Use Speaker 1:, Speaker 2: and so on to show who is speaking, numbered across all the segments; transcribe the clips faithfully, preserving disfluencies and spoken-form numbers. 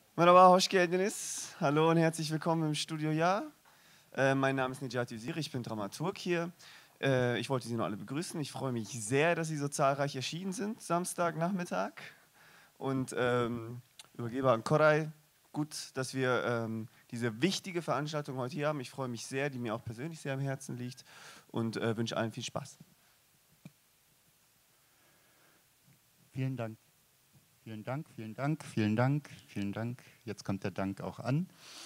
Speaker 1: Merhaba, hoş geldiniz. Hallo und herzlich willkommen im Studio Ja. Äh, mein Name ist Necati Öziri, ich bin Dramaturg hier. Äh, ich wollte Sie nur alle begrüßen. Ich freue mich sehr, dass Sie so zahlreich erschienen sind, Samstagnachmittag. Und ähm, übergebe an Koray. Gut, dass wir ähm, diese wichtige Veranstaltung heute hier haben. Ich freue mich sehr, die mir auch persönlich sehr am Herzen liegt und äh, wünsche allen viel Spaß.
Speaker 2: Vielen Dank. Vielen Dank, vielen Dank, vielen Dank, vielen Dank. Jetzt kommt der Dank auch an.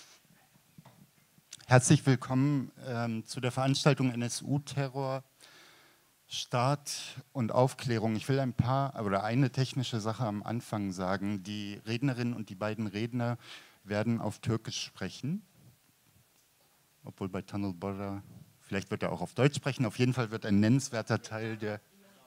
Speaker 2: Herzlich willkommen ähm, zu der Veranstaltung N S U-Terror, Staat und Aufklärung. Ich will ein paar oder eine technische Sache am Anfang sagen. Die Rednerin und die beiden Redner werden auf Türkisch sprechen, obwohl bei Tunnel Borra, vielleicht wird er auch auf Deutsch sprechen. Auf jeden Fall wird ein nennenswerter Teil der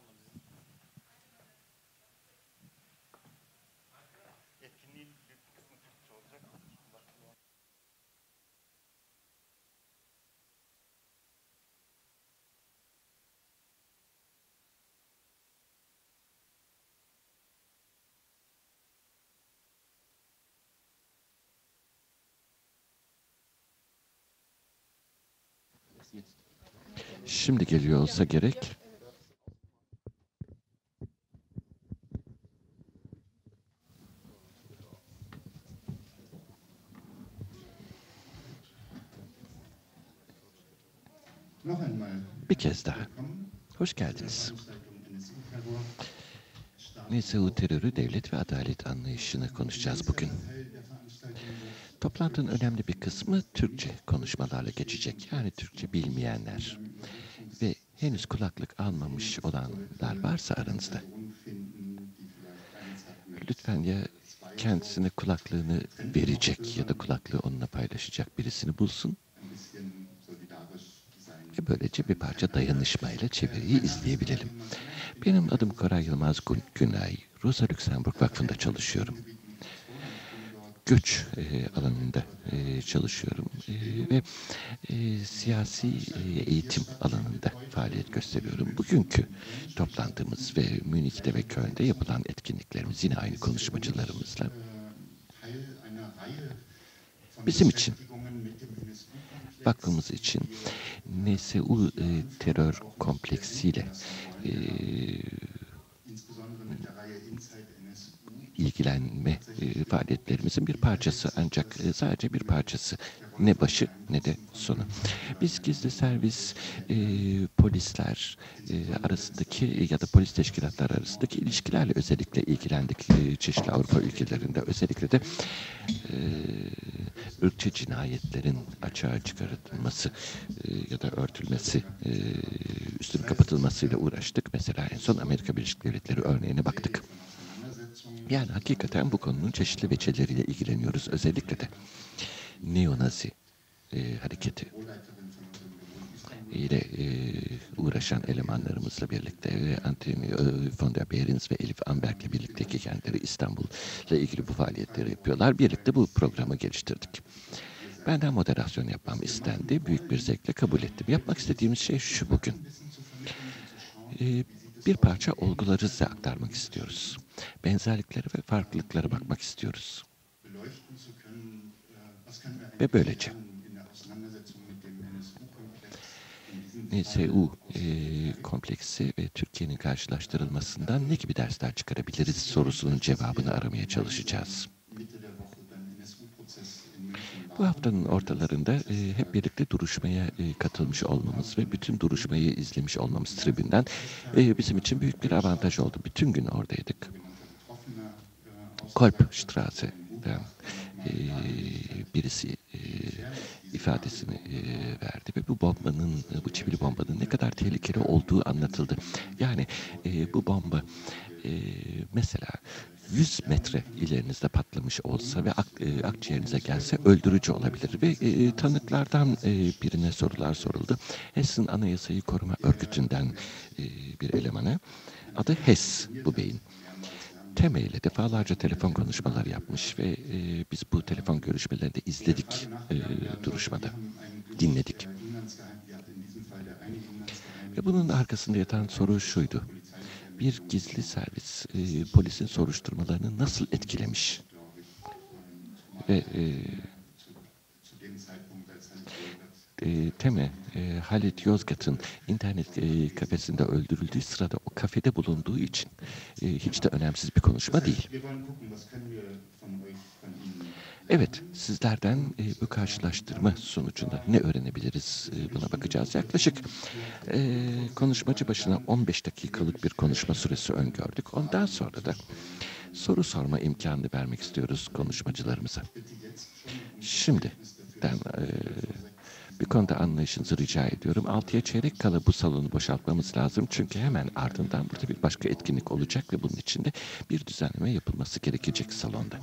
Speaker 3: Şimdi geliyor olsa gerek. Bir kez daha. Hoş geldiniz. N S U terörü, devlet ve adalet anlayışını konuşacağız bugün. Toplantının önemli bir kısmı Türkçe konuşmalarla geçecek. Yani Türkçe bilmeyenler ve henüz kulaklık almamış olanlar varsa aranızda. Lütfen ya kendisine kulaklığını verecek ya da kulaklığı onunla paylaşacak birisini bulsun. Ve böylece bir parça dayanışmayla çeviriyi izleyebilelim. Benim adım Koray Yılmaz Günay. Rosa Luxemburg Vakfı'nda çalışıyorum. Göç e, alanında e, çalışıyorum e, ve e, siyasi e, eğitim alanında faaliyet gösteriyorum. Bugünkü toplantımız ve Münih'te ve Köln'de yapılan etkinliklerimiz yine aynı konuşmacılarımızla bizim için, vakfımız için N S U e, terör kompleksiyle e, ilgilenme e, faaliyetlerimizin bir parçası, ancak e, sadece bir parçası. Ne başı ne de sonu. Biz gizli servis, e, polisler e, arasındaki ya da polis teşkilatları arasındaki ilişkilerle özellikle ilgilendik. E, çeşitli Avrupa ülkelerinde özellikle de e, ırkçı cinayetlerin açığa çıkarılması e, ya da örtülmesi, e, üstünün kapatılmasıyla uğraştık. Mesela en son Amerika Birleşik Devletleri örneğine baktık. Yani hakikaten bu konunun çeşitli veçeleriyle ilgileniyoruz. Özellikle de neonazi e, hareketi ile e, uğraşan elemanlarımızla birlikte ve Antoni von der Behrens ve Elif Amberg'le birlikte ki kendileri İstanbul'la ilgili bu faaliyetleri yapıyorlar. Birlikte bu programı geliştirdik. Benden moderasyon yapmam istendi. Büyük bir zevkle kabul ettim. Yapmak istediğimiz şey şu bugün. E, bir parça olguları size aktarmak istiyoruz. Benzerliklere ve farklılıklara bakmak istiyoruz. Ve böylece N S U e, kompleksi ve Türkiye'nin karşılaştırılmasından ne gibi dersler çıkarabiliriz sorusunun cevabını aramaya çalışacağız. Bu haftanın ortalarında e, hep birlikte duruşmaya e, katılmış olmamız ve bütün duruşmayı izlemiş olmamız tribünden e, bizim için büyük bir avantaj oldu. Bütün gün oradaydık. Kolbstrasse'den e, birisi e, ifadesini e, verdi ve bu bombanın, bu çivili bombanın ne kadar tehlikeli olduğu anlatıldı. Yani e, bu bomba e, mesela yüz metre ilerinizde patlamış olsa ve ak, e, akciğerinize gelse öldürücü olabilir. Ve e, tanıklardan e, birine sorular soruldu. Hess'in Anayasayı Koruma Örgütü'nden e, bir elemanı. Adı Hess bu beyin. Tema ile defalarca telefon konuşmaları yapmış ve e, biz bu telefon görüşmelerini de izledik e, duruşmada, dinledik. Ve bunun arkasında yatan soru şuydu. Bir gizli servis e, polisin soruşturmalarını nasıl etkilemiş? Ve e, e, Teme, e, Halit Yozgat'ın internet e, kafesinde öldürüldüğü sırada o kafede bulunduğu için e, hiç de önemsiz bir konuşma değil. Evet, sizlerden e, bu karşılaştırma sonucunda ne öğrenebiliriz e, buna bakacağız. Yaklaşık e, konuşmacı başına on beş dakikalık bir konuşma süresi öngördük. Ondan sonra da soru sorma imkanı vermek istiyoruz konuşmacılarımıza. Şimdiden e, bir konuda anlayışınızı rica ediyorum. Altıya çeyrek kala bu salonu boşaltmamız lazım. Çünkü hemen ardından burada bir başka etkinlik olacak ve bunun için de bir düzenleme yapılması gerekecek salonda.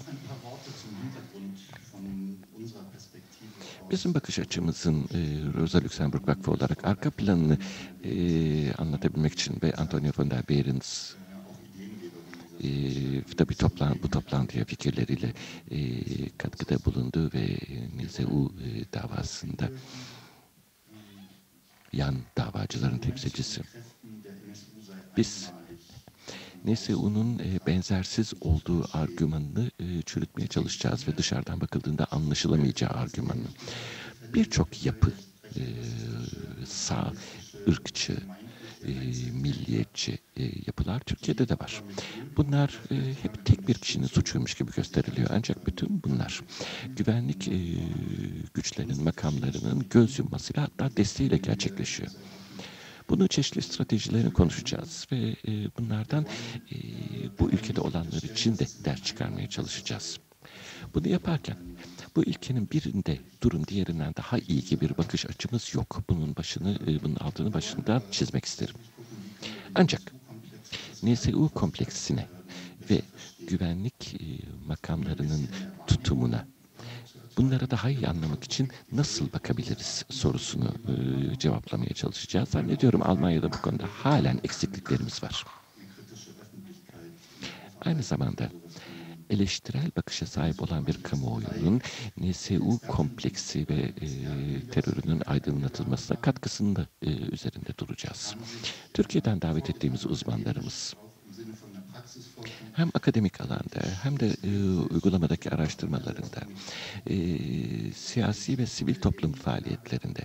Speaker 3: Bizim bakış açımızın e, Rosa Luxemburg Vakfı olarak arka planını e, anlatabilmek için ve Antonio von der Behrens e, tabii toplan, bu toplantıya fikirleriyle e, katkıda bulundu ve N S U e, davasında yan davacıların temsilcisi. Biz N S U'nun e, benzersiz olduğu argümanını e, çürütmeye çalışacağız ve dışarıdan bakıldığında anlaşılamayacağı argümanını. Birçok yapı, e, sağ, ırkçı, e, milliyetçi e, yapılar Türkiye'de de var. Bunlar e, hep tek bir kişinin suçuymuş gibi gösteriliyor. Ancak bütün bunlar güvenlik e, güçlerinin, makamlarının göz yummasıyla hatta desteğiyle gerçekleşiyor. Bunu çeşitli stratejilerini konuşacağız ve e, bunlardan e, bu ülkede olanlar için de ders çıkarmaya çalışacağız. Bunu yaparken bu ülkenin birinde durum diğerinden daha iyi gibi bir bakış açımız yok. Bunun başını, e, bunun altını başından çizmek isterim. Ancak N S U kompleksine ve güvenlik e, makamlarının tutumuna, bunları daha iyi anlamak için nasıl bakabiliriz sorusunu e, cevaplamaya çalışacağız. Zannediyorum Almanya'da bu konuda halen eksikliklerimiz var. Aynı zamanda eleştirel bakışa sahip olan bir kamuoyunun N S U kompleksi ve e, terörünün aydınlatılmasına katkısında e, üzerinde duracağız. Türkiye'den davet ettiğimiz uzmanlarımız hem akademik alanda hem de e, uygulamadaki araştırmalarında, e, siyasi ve sivil toplum faaliyetlerinde.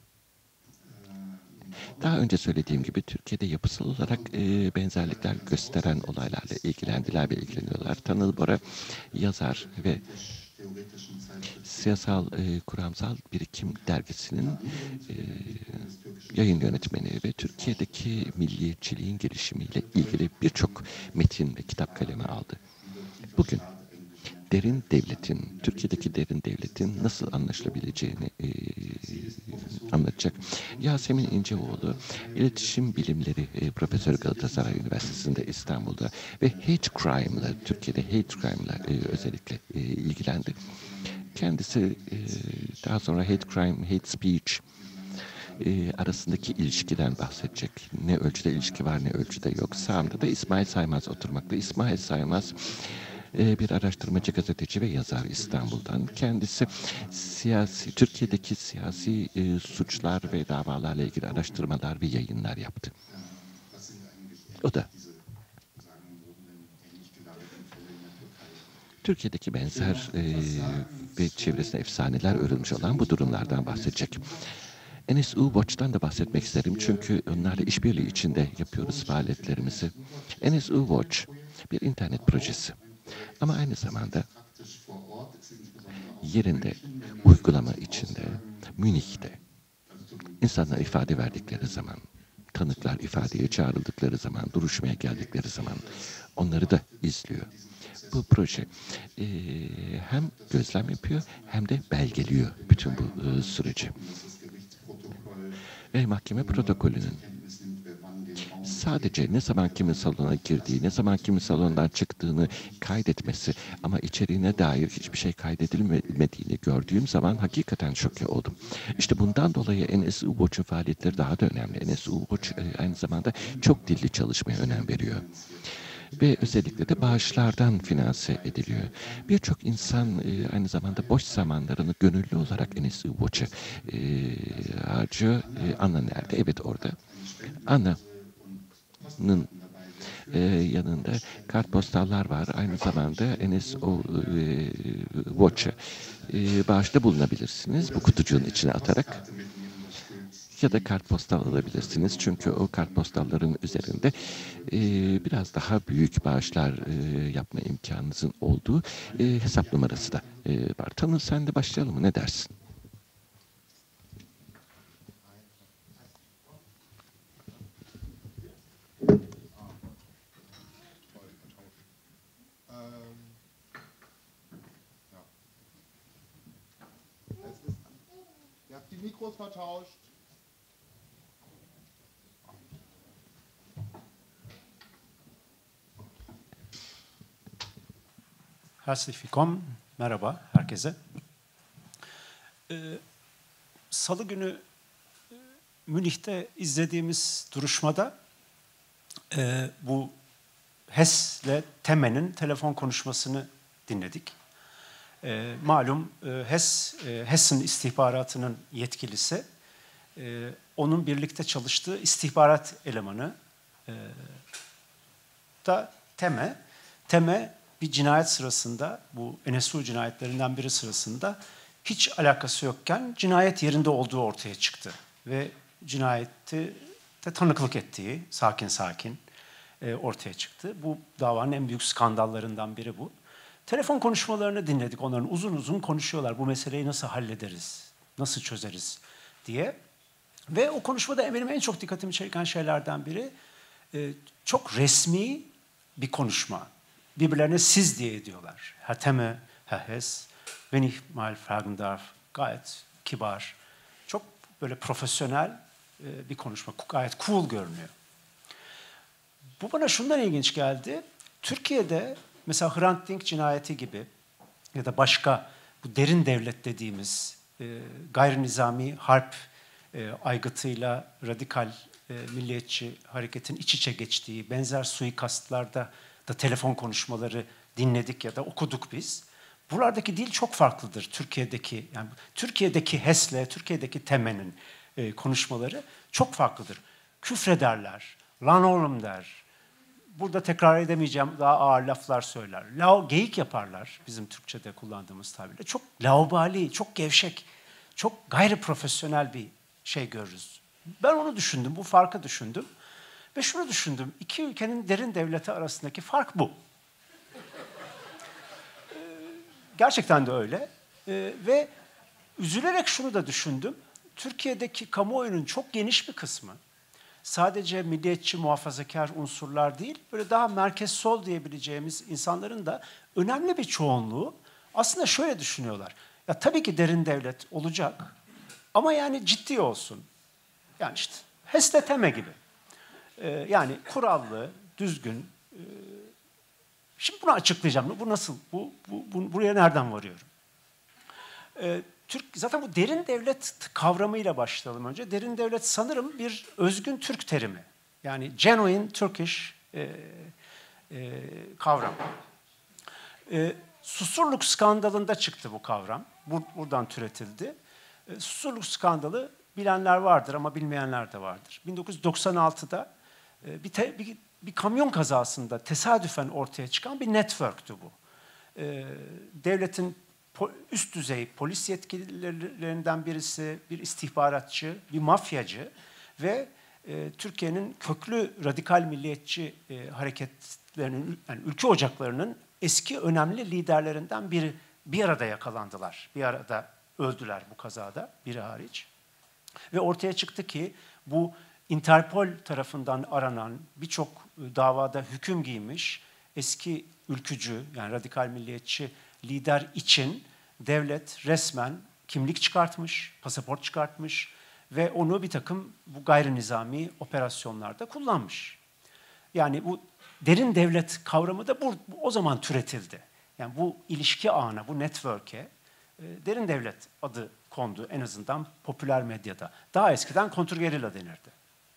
Speaker 3: Daha önce söylediğim gibi Türkiye'de yapısal olarak e, benzerlikler gösteren olaylarla ilgilendiler ve ilgileniyorlar. Tanıl Bora yazar ve Siyasal e, Kuramsal Birikim dergisinin e, yayın yönetmeni ve Türkiye'deki milliyetçiliğin gelişimiyle ilgili birçok metin ve kitap kaleme aldı. Bugün derin devletin, Türkiye'deki derin devletin nasıl anlaşılabileceğini e, anlatacak. Yasemin İnceoğlu, İletişim Bilimleri e, Profesörü Galatasaray Üniversitesi'nde İstanbul'da ve hate crime'la, Türkiye'de hate crime'la e, özellikle e, ilgilendi. Kendisi e, daha sonra hate crime, hate speech e, arasındaki ilişkiden bahsedecek. Ne ölçüde ilişki var, ne ölçüde yok. Sağımda da İsmail Saymaz oturmakta. İsmail Saymaz bir araştırmacı, gazeteci ve yazar İstanbul'dan. Kendisi siyasi, Türkiye'deki siyasi e, suçlar ve davalarla ilgili araştırmalar ve yayınlar yaptı. O da Türkiye'deki benzer e, ve çevresine efsaneler örülmüş olan bu durumlardan bahsedecek. N S U Watch'tan da bahsetmek isterim çünkü onlarla işbirliği içinde yapıyoruz faaliyetlerimizi. N S U Watch bir internet projesi. Ama aynı zamanda yerinde, uygulama içinde, Münih'te insanlar ifade verdikleri zaman, tanıklar ifadeye çağrıldıkları zaman, duruşmaya geldikleri zaman onları da izliyor. Bu proje e, hem gözlem yapıyor hem de belgeliyor bütün bu e, süreci. Ve mahkeme protokolünün sadece ne zaman kimin salona girdiği, ne zaman kimin salondan çıktığını kaydetmesi ama içeriğine dair hiçbir şey kaydedilmediğini gördüğüm zaman hakikaten şoke oldum. İşte bundan dolayı N S U Watch'un faaliyetleri daha da önemli. N S U Watch aynı zamanda çok dilli çalışmaya önem veriyor. Ve özellikle de bağışlardan finanse ediliyor. Birçok insan e, aynı zamanda boş zamanlarını gönüllü olarak N S U Watch'a e, harcıyor. E, Anna nerede? Evet orada. Anna'nın e, yanında kartpostallar var. Aynı zamanda N S O e, Watch'ı e, bağışta bulunabilirsiniz bu kutucuğun içine atarak. Ya da kartpostal alabilirsiniz. Çünkü o kartpostalların üzerinde e, biraz daha büyük bağışlar e, yapma imkanınızın olduğu e, hesap numarası da e, var. Tanır, sen de başlayalım mı? Ne dersin?
Speaker 2: Ihr habt die Mikros vertauscht.
Speaker 4: Herzlich willkommen. Merhaba herkese. Ee, Salı günü e, Münih'te izlediğimiz duruşmada e, bu Hess'le Teme'nin telefon konuşmasını dinledik. E, malum e, Hess, e, Hess'in istihbaratının yetkilisi, e, onun birlikte çalıştığı istihbarat elemanı e, da Teme. Teme bir cinayet sırasında, bu N S U cinayetlerinden biri sırasında hiç alakası yokken cinayet yerinde olduğu ortaya çıktı. Ve cinayette de tanıklık ettiği sakin sakin e, ortaya çıktı. Bu davanın en büyük skandallarından biri bu. Telefon konuşmalarını dinledik. Onların uzun uzun konuşuyorlar. Bu meseleyi nasıl hallederiz, nasıl çözeriz diye. Ve o konuşmada benim en çok dikkatimi çeken şeylerden biri e, çok resmi bir konuşma. Birbirlerine siz diye ediyorlar. Herr Temme, Herr Hess, wenn ich mal fragen darf, gayet kibar, çok böyle profesyonel e, bir konuşma, gayet cool görünüyor. Bu bana şundan ilginç geldi. Türkiye'de mesela Hrant Dink cinayeti gibi ya da başka bu derin devlet dediğimiz e, gayri nizami harp e, aygıtıyla radikal e, milliyetçi hareketin iç içe geçtiği benzer suikastlarda da telefon konuşmaları dinledik ya da okuduk biz. Buralardaki dil çok farklıdır Türkiye'deki, yani Türkiye'deki Hess'le Türkiye'deki Teme'nin e, konuşmaları çok farklıdır. Küfrederler, lan oğlum der. Burada tekrar edemeyeceğim daha ağır laflar söyler. Lao, geyik yaparlar bizim Türkçe'de kullandığımız tabirle. Çok laubali, çok gevşek, çok gayri profesyonel bir şey görürüz. Ben onu düşündüm, bu farkı düşündüm. Ve şunu düşündüm, iki ülkenin derin devleti arasındaki fark bu. Ee, gerçekten de öyle. Ee, ve üzülerek şunu da düşündüm, Türkiye'deki kamuoyunun çok geniş bir kısmı, sadece milliyetçi, muhafazakar unsurlar değil, böyle daha merkez sol diyebileceğimiz insanların da önemli bir çoğunluğu aslında şöyle düşünüyorlar. Ya tabii ki derin devlet olacak ama yani ciddi olsun. Yani işte Hess'le Teme gibi. Ee, yani kurallı, düzgün. Ee, şimdi bunu açıklayacağım. Bu nasıl? Bu, bu, bu buraya nereden varıyorum? Ee, Türk, zaten bu derin devlet kavramıyla başlayalım önce. Derin devlet sanırım bir özgün Türk terimi. Yani genuine Turkish e, e, kavram. E, Susurluk skandalında çıktı bu kavram. Bur, buradan türetildi. E, Susurluk skandalı bilenler vardır ama bilmeyenler de vardır. bin dokuz yüz doksan altıda e, bir, te, bir, bir kamyon kazasında tesadüfen ortaya çıkan bir network'tü bu. E, devletin üst düzey polis yetkililerinden birisi, bir istihbaratçı, bir mafyacı ve e, Türkiye'nin köklü radikal milliyetçi e, hareketlerinin, yani ülke ocaklarının eski önemli liderlerinden biri bir arada yakalandılar. Bir arada öldüler bu kazada, biri hariç. Ve ortaya çıktı ki bu Interpol tarafından aranan birçok davada hüküm giymiş eski ülkücü, yani radikal milliyetçi lider için devlet resmen kimlik çıkartmış, pasaport çıkartmış ve onu bir takım bu gayri nizami operasyonlarda kullanmış. Yani bu derin devlet kavramı da bu, o zaman türetildi. Yani bu ilişki ağına, bu network'e e, derin devlet adı kondu en azından popüler medyada. Daha eskiden kontrgerilla denirdi.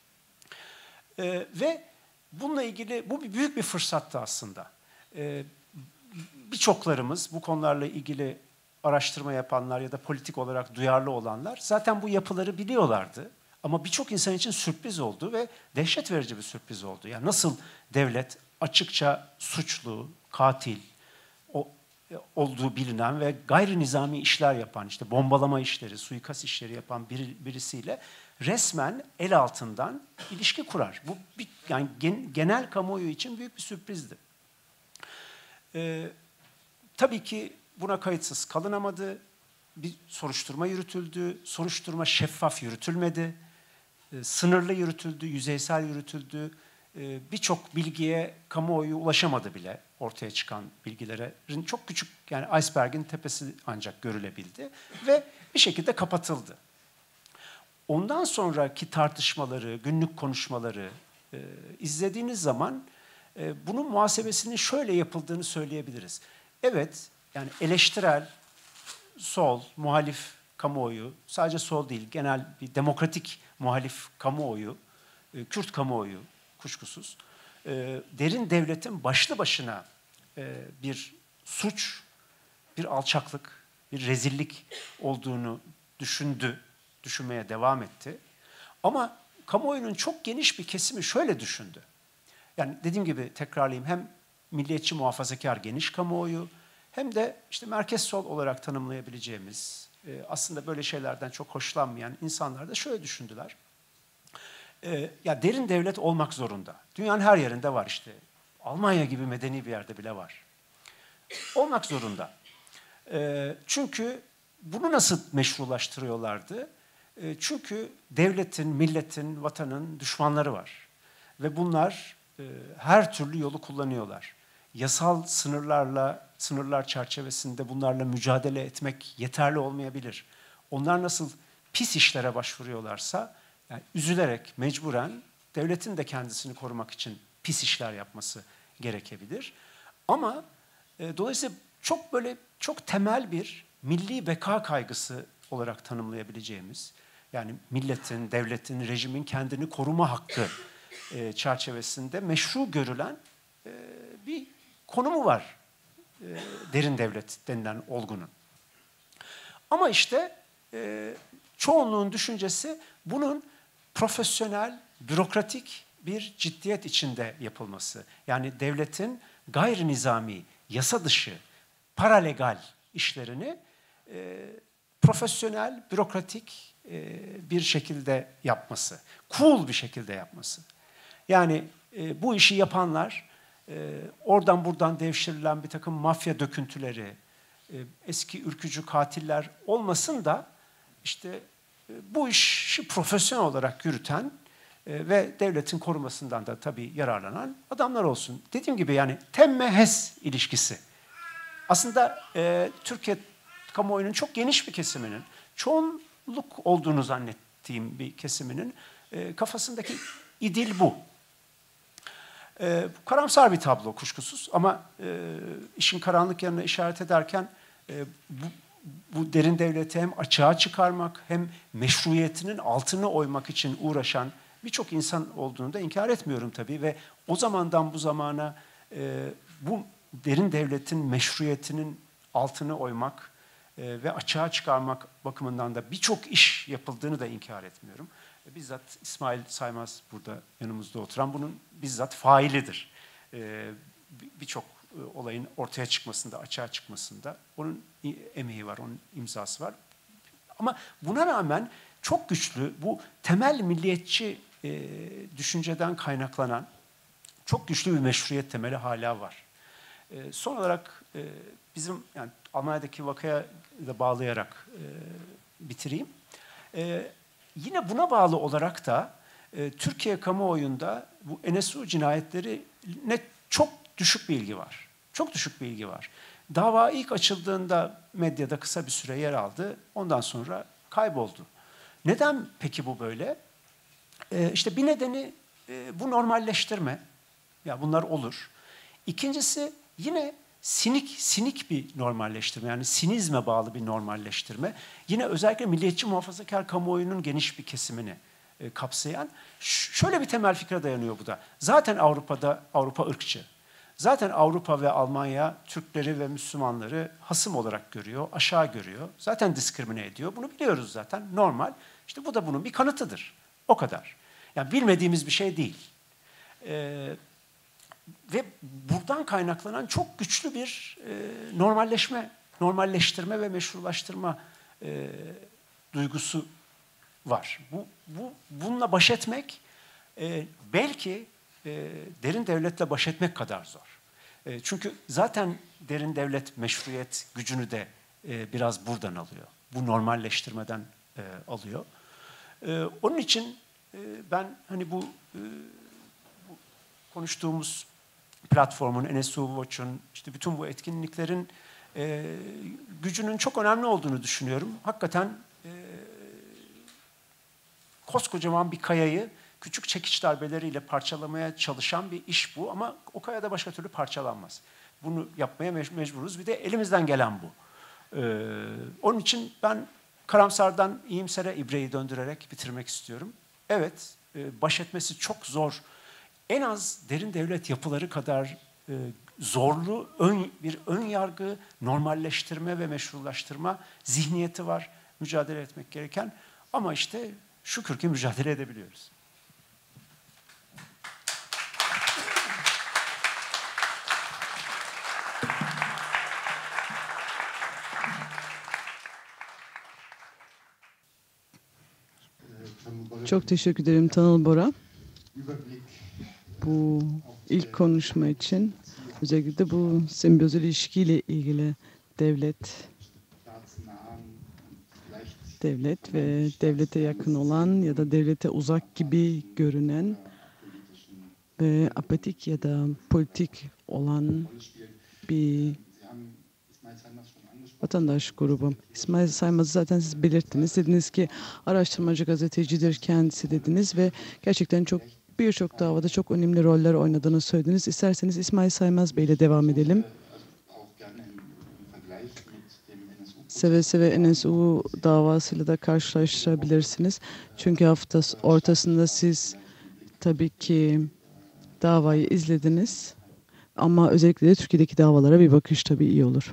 Speaker 4: E, ve bununla ilgili, bu bir büyük bir fırsattı aslında. E, Birçoklarımız, bu konularla ilgili araştırma yapanlar ya da politik olarak duyarlı olanlar zaten bu yapıları biliyorlardı. Ama birçok insan için sürpriz oldu ve dehşet verici bir sürpriz oldu. Yani nasıl devlet açıkça suçlu, katil o, olduğu bilinen ve gayri nizami işler yapan, işte bombalama işleri, suikast işleri yapan bir, birisiyle resmen el altından ilişki kurar. Bu bir, yani gen, genel kamuoyu için büyük bir sürprizdi. Ee, tabii ki buna kayıtsız kalınamadı. Bir soruşturma yürütüldü. Soruşturma şeffaf yürütülmedi. Ee, sınırlı yürütüldü, yüzeysel yürütüldü. Ee, Birçok bilgiye kamuoyu ulaşamadı bile, ortaya çıkan bilgilerin çok küçük, yani iceberg'in tepesi ancak görülebildi ve bir şekilde kapatıldı. Ondan sonraki tartışmaları, günlük konuşmaları e, izlediğiniz zaman e, bunun muhasebesinin şöyle yapıldığını söyleyebiliriz. Evet, yani eleştirel, sol, muhalif kamuoyu, sadece sol değil, genel bir demokratik muhalif kamuoyu, e, Kürt kamuoyu kuşkusuz, e, derin devletin başlı başına e, bir suç, bir alçaklık, bir rezillik olduğunu düşündü, düşünmeye devam etti. Ama kamuoyunun çok geniş bir kesimi şöyle düşündü. Yani dediğim gibi tekrarlayayım, hem milliyetçi muhafazakar geniş kamuoyu, hem de işte merkez sol olarak tanımlayabileceğimiz, e, aslında böyle şeylerden çok hoşlanmayan insanlar da şöyle düşündüler. E, ya derin devlet olmak zorunda. Dünyanın her yerinde var işte. Almanya gibi medeni bir yerde bile var. Olmak zorunda. E, çünkü bunu nasıl meşrulaştırıyorlardı? E, çünkü devletin, milletin, vatanın düşmanları var. Ve bunlar e, her türlü yolu kullanıyorlar. Yasal sınırlarla, sınırlar çerçevesinde bunlarla mücadele etmek yeterli olmayabilir. Onlar nasıl pis işlere başvuruyorlarsa, yani üzülerek, mecburen devletin de kendisini korumak için pis işler yapması gerekebilir. Ama e, dolayısıyla çok böyle çok temel bir milli beka kaygısı olarak tanımlayabileceğimiz, yani milletin, devletin, rejimin kendini koruma hakkı e, çerçevesinde meşru görülen e, bir konumu var e, derin devlet denilen olgunun. Ama işte e, çoğunluğun düşüncesi bunun profesyonel, bürokratik bir ciddiyet içinde yapılması. Yani devletin gayri nizami, yasa dışı, paralegal işlerini e, profesyonel, bürokratik e, bir şekilde yapması. Cool bir şekilde yapması. Yani e, bu işi yapanlar e, oradan buradan devşirilen bir takım mafya döküntüleri, e, eski ürkücü katiller olmasın da işte e, bu işi profesyonel olarak yürüten e, ve devletin korumasından da tabii yararlanan adamlar olsun. Dediğim gibi yani temme-hes ilişkisi. Aslında e, Türkiye kamuoyunun çok geniş bir kesiminin, çoğunluk olduğunu zannettiğim bir kesiminin e, kafasındaki idil bu. E, karamsar bir tablo kuşkusuz ama e, işin karanlık yanına işaret ederken e, bu, bu derin devleti hem açığa çıkarmak hem meşruiyetinin altını oymak için uğraşan birçok insan olduğunu da inkar etmiyorum tabii ve o zamandan bu zamana e, bu derin devletin meşruiyetinin altını oymak e, ve açığa çıkarmak bakımından da birçok iş yapıldığını da inkar etmiyorum. E, bizzat İsmail Saymaz burada yanımızda oturan bunun bizzat failidir. E, birçok e, olayın ortaya çıkmasında, açığa çıkmasında onun emeği var, onun imzası var. Ama buna rağmen çok güçlü bu temel milliyetçi e, düşünceden kaynaklanan çok güçlü bir meşruiyet temeli hala var. E, son olarak e, bizim yani Almanya'daki vakaya da bağlayarak e, bitireyim. E, yine buna bağlı olarak da e, Türkiye kamuoyunda bu N S U cinayetlerine çok düşük bir ilgi var. Çok düşük bir ilgi var. Dava ilk açıldığında medyada kısa bir süre yer aldı. Ondan sonra kayboldu. Neden peki bu böyle? E, işte bir nedeni e, bu normalleştirme. Ya bunlar olur. İkincisi yine sinik sinik bir normalleştirme, yani sinizme bağlı bir normalleştirme. Yine özellikle milliyetçi muhafazakar kamuoyunun geniş bir kesimini e, kapsayan şöyle bir temel fikre dayanıyor bu da. Zaten Avrupa'da Avrupa ırkçı. Zaten Avrupa ve Almanya Türkleri ve Müslümanları hasım olarak görüyor, aşağı görüyor. Zaten diskrimine ediyor. Bunu biliyoruz zaten. Normal. İşte bu da bunun bir kanıtıdır. O kadar. Yani bilmediğimiz bir şey değil. E, ve buradan kaynaklanan çok güçlü bir e, normalleşme, normalleştirme ve meşrulaştırma e, duygusu var. Bu, bu bununla baş etmek e, belki e, derin devletle baş etmek kadar zor. E, çünkü zaten derin devlet meşruiyet gücünü de e, biraz buradan alıyor. Bu normalleştirmeden e, alıyor. E, onun için e, ben hani bu, e, bu konuştuğumuz platformun, N S U Watch'un, işte bütün bu etkinliklerin e, gücünün çok önemli olduğunu düşünüyorum. Hakikaten e, koskocaman bir kayayı küçük çekiç darbeleriyle parçalamaya çalışan bir iş bu ama o kaya da başka türlü parçalanmaz. Bunu yapmaya mecburuz. Bir de elimizden gelen bu. Ee, onun için ben karamsardan iyimsere ibreyi döndürerek bitirmek istiyorum. Evet, e, baş etmesi çok zor. En az derin devlet yapıları kadar e, zorlu ön, bir ön yargı, normalleştirme ve meşrulaştırma zihniyeti var. Mücadele etmek gereken. Ama işte şükür ki mücadele edebiliyoruz.
Speaker 5: Çok teşekkür ederim Tanıl Bora. Bu ilk konuşma için özellikle bu simbiyoz ilişkiyle ilgili devlet, devlet ve devlete yakın olan ya da devlete uzak gibi görünen ve apatik ya da politik olan bir vatandaş grubu. İsmail Saymaz'ı zaten siz belirttiniz. Dediniz ki araştırmacı gazetecidir kendisi dediniz ve gerçekten çok birçok davada çok önemli roller oynadığını söylediniz. İsterseniz İsmail Saymaz Bey ile devam edelim. Seve seve N S U davasıyla da karşılaştırabilirsiniz. Çünkü hafta ortasında siz tabii ki davayı izlediniz. Ama özellikle de Türkiye'deki davalara bir bakış tabii iyi olur.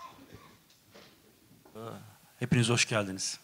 Speaker 6: Hepiniz hoş geldiniz.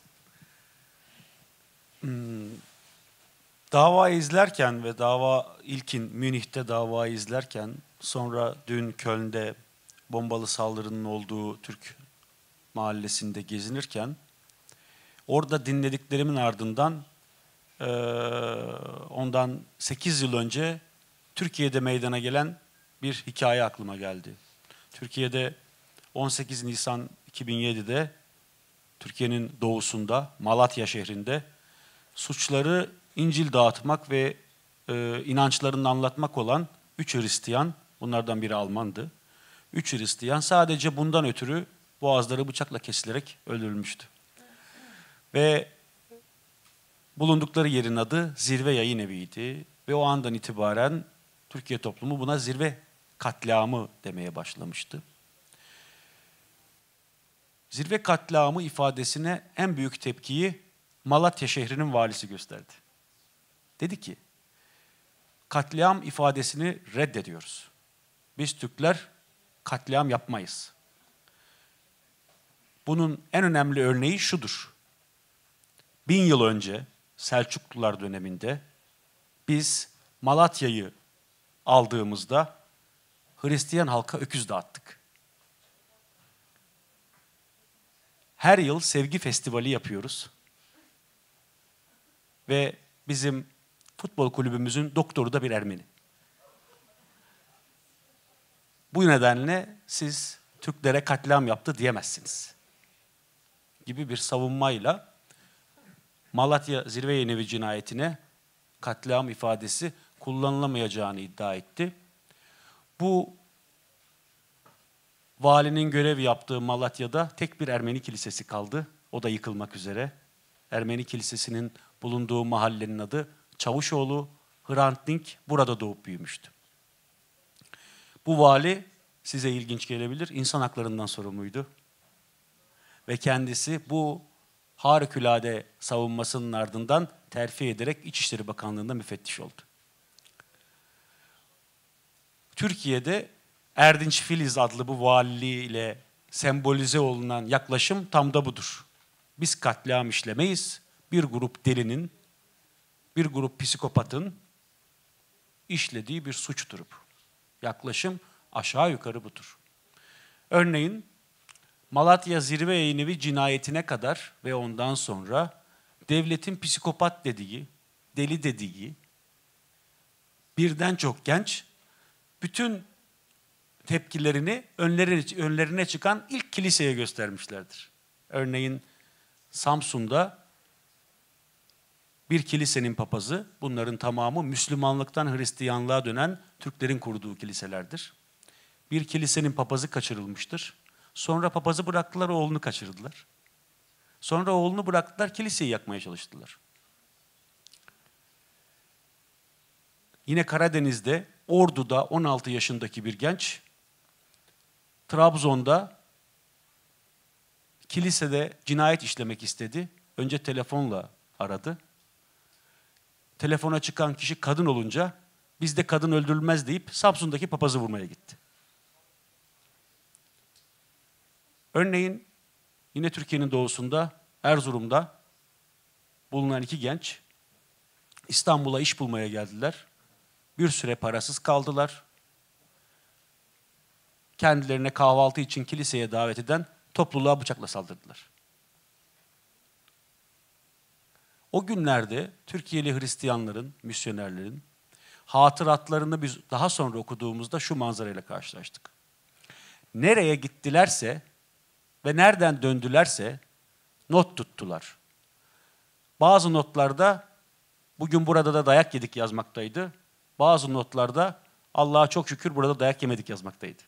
Speaker 6: Hmm. Davayı izlerken ve dava ilkin Münih'te davayı izlerken sonra dün Köln'de bombalı saldırının olduğu Türk mahallesinde gezinirken orada dinlediklerimin ardından e, ondan sekiz yıl önce Türkiye'de meydana gelen bir hikaye aklıma geldi. Türkiye'de on sekiz Nisan iki bin yedi'de Türkiye'nin doğusunda Malatya şehrinde suçları İncil dağıtmak ve e, inançlarını anlatmak olan üç Hristiyan, bunlardan biri Almandı. Üç Hristiyan sadece bundan ötürü boğazları bıçakla kesilerek öldürülmüştü. Ve bulundukları yerin adı Zirve Yayın Evi'ydi. Ve o andan itibaren Türkiye toplumu buna zirve katliamı demeye başlamıştı. Zirve katliamı ifadesine en büyük tepkiyi Malatya şehrinin valisi gösterdi. Dedi ki, katliam ifadesini reddediyoruz. Biz Türkler katliam yapmayız. Bunun en önemli örneği şudur. Bin yıl önce Selçuklular döneminde biz Malatya'yı aldığımızda Hristiyan halka öküz dağıttık. Her yıl sevgi festivali yapıyoruz. Ve bizim futbol kulübümüzün doktoru da bir Ermeni. Bu nedenle siz Türklere katliam yaptı diyemezsiniz. Gibi bir savunmayla Malatya Zirve Yayın Evi cinayetine katliam ifadesi kullanılamayacağını iddia etti. Bu valinin görev yaptığı Malatya'da tek bir Ermeni kilisesi kaldı. O da yıkılmak üzere. Ermeni kilisesinin bulunduğu mahallenin adı Çavuşoğlu. Hrant Dink burada doğup büyümüştü. Bu vali size ilginç gelebilir, insan haklarından sorumluydu. Ve kendisi bu harikulade savunmasının ardından terfi ederek İçişleri Bakanlığı'nda müfettiş oldu. Türkiye'de Erdinç Filiz adlı bu valiliğiyle sembolize olunan yaklaşım tam da budur. Biz katliam işlemeyiz. Bir grup delinin, bir grup psikopatın işlediği bir suçtur bu. Yaklaşım aşağı yukarı budur. Örneğin Malatya Zirve Yayınevi cinayetine kadar ve ondan sonra devletin psikopat dediği, deli dediği birden çok genç bütün tepkilerini önlerine, önlerine çıkan ilk kiliseye göstermişlerdir. Örneğin Samsun'da bir kilisenin papazı, bunların tamamı Müslümanlıktan Hristiyanlığa dönen Türklerin kurduğu kiliselerdir. Bir kilisenin papazı kaçırılmıştır. Sonra papazı bıraktılar, oğlunu kaçırdılar. Sonra oğlunu bıraktılar, kiliseyi yakmaya çalıştılar. Yine Karadeniz'de, Ordu'da on altı yaşındaki bir genç, Trabzon'da kilisede cinayet işlemek istedi. Önce telefonla aradı. Telefona çıkan kişi kadın olunca, bizde kadın öldürülmez deyip Samsun'daki papazı vurmaya gitti. Örneğin yine Türkiye'nin doğusunda, Erzurum'da bulunan iki genç İstanbul'a iş bulmaya geldiler. Bir süre parasız kaldılar. Kendilerine kahvaltı için kiliseye davet eden topluluğa bıçakla saldırdılar. O günlerde Türkiye'li Hristiyanların, misyonerlerin hatıratlarını biz daha sonra okuduğumuzda şu manzarayla karşılaştık. Nereye gittilerse ve nereden döndülerse not tuttular. Bazı notlarda bugün burada da dayak yedik yazmaktaydı. Bazı notlarda Allah'a çok şükür burada dayak yemedik yazmaktaydı.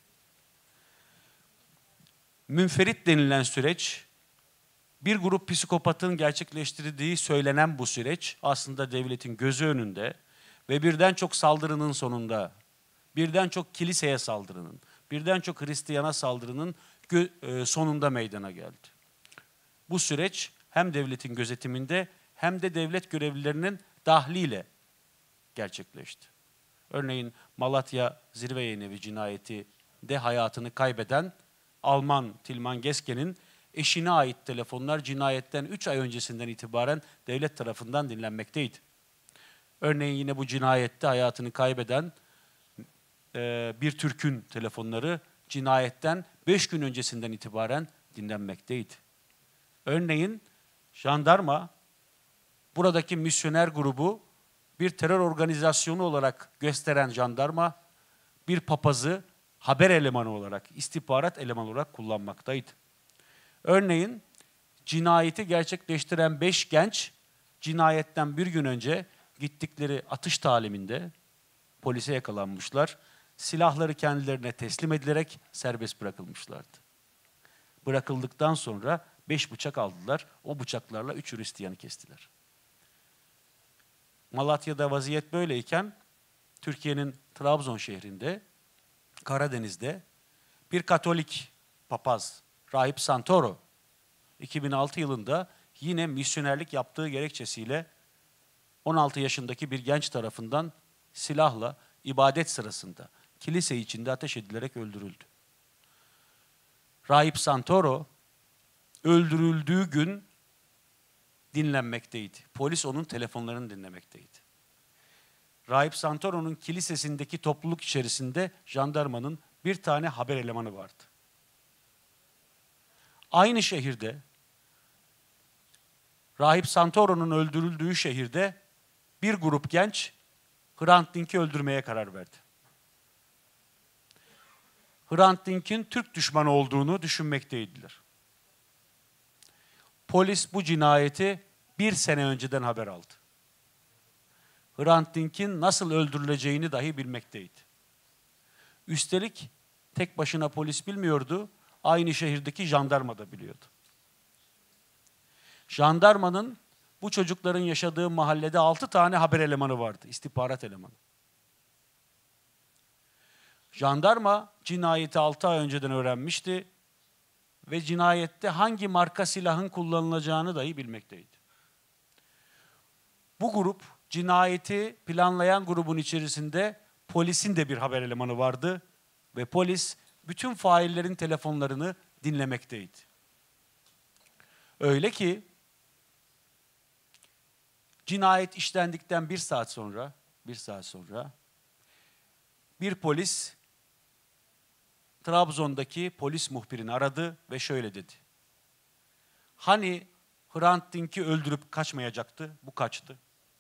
Speaker 6: Münferit denilen süreç, bir grup psikopatın gerçekleştirdiği söylenen bu süreç aslında devletin gözü önünde ve birden çok saldırının sonunda, birden çok kiliseye saldırının, birden çok Hristiyana saldırının sonunda meydana geldi. Bu süreç hem devletin gözetiminde hem de devlet görevlilerinin dahliyle gerçekleşti. Örneğin Malatya Zirve Yayınevi cinayeti de hayatını kaybeden Alman Tilman Geske'nin eşine ait telefonlar cinayetten üç ay öncesinden itibaren devlet tarafından dinlenmekteydi. Örneğin yine bu cinayette hayatını kaybeden e, bir Türk'ün telefonları cinayetten beş gün öncesinden itibaren dinlenmekteydi. Örneğin jandarma buradaki misyoner grubu bir terör organizasyonu olarak gösteren jandarma bir papazı haber elemanı olarak, istihbarat elemanı olarak kullanmaktaydı. Örneğin cinayeti gerçekleştiren beş genç cinayetten bir gün önce gittikleri atış taliminde polise yakalanmışlar. Silahları kendilerine teslim edilerek serbest bırakılmışlardı. Bırakıldıktan sonra beş bıçak aldılar. O bıçaklarla üç Hristiyanı kestiler. Malatya'da vaziyet böyleyken Türkiye'nin Trabzon şehrinde, Karadeniz'de bir Katolik papaz, Rahip Santoro, iki bin altı yılında yine misyonerlik yaptığı gerekçesiyle on altı yaşındaki bir genç tarafından silahla ibadet sırasında kilise içinde ateş edilerek öldürüldü. Rahip Santoro öldürüldüğü gün dinlenmekteydi. Polis onun telefonlarını dinlemekteydi. Rahip Santoro'nun kilisesindeki topluluk içerisinde jandarmanın bir tane haber elemanı vardı. Aynı şehirde, Rahip Santoro'nun öldürüldüğü şehirde bir grup genç Hrant Dink'i öldürmeye karar verdi. Hrant Dink'in Türk düşmanı olduğunu düşünmekteydiler. Polis bu cinayeti bir sene önceden haber aldı. Hrant Dink'in nasıl öldürüleceğini dahi bilmekteydi. Üstelik tek başına polis bilmiyordu, aynı şehirdeki jandarma da biliyordu. Jandarmanın bu çocukların yaşadığı mahallede altı tane haber elemanı vardı, istihbarat elemanı. Jandarma cinayeti altı ay önceden öğrenmişti ve cinayette hangi marka silahın kullanılacağını dahi bilmekteydi. Bu grup, cinayeti planlayan grubun içerisinde polisin de bir haber elemanı vardı ve polis bütün faillerin telefonlarını dinlemekteydi. Öyle ki Cinayet işlendikten bir saat sonra, bir saat sonra bir polis Trabzon'daki polis muhbirini aradı ve şöyle dedi. Hani Hrant Dink'i öldürüp kaçmayacaktı, bu kaçtı.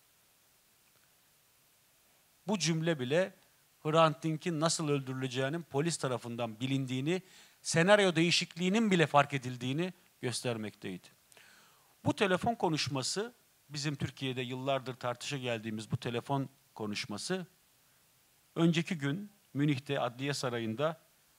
Speaker 6: Bu cümle bile Hrant Dink'in nasıl öldürüleceğinin polis tarafından bilindiğini, senaryo değişikliğinin bile fark edildiğini göstermekteydi. Bu telefon konuşması, bizim Türkiye'de yıllardır tartışa geldiğimiz bu telefon konuşması, önceki gün Münih'te Adliye Sarayı'nda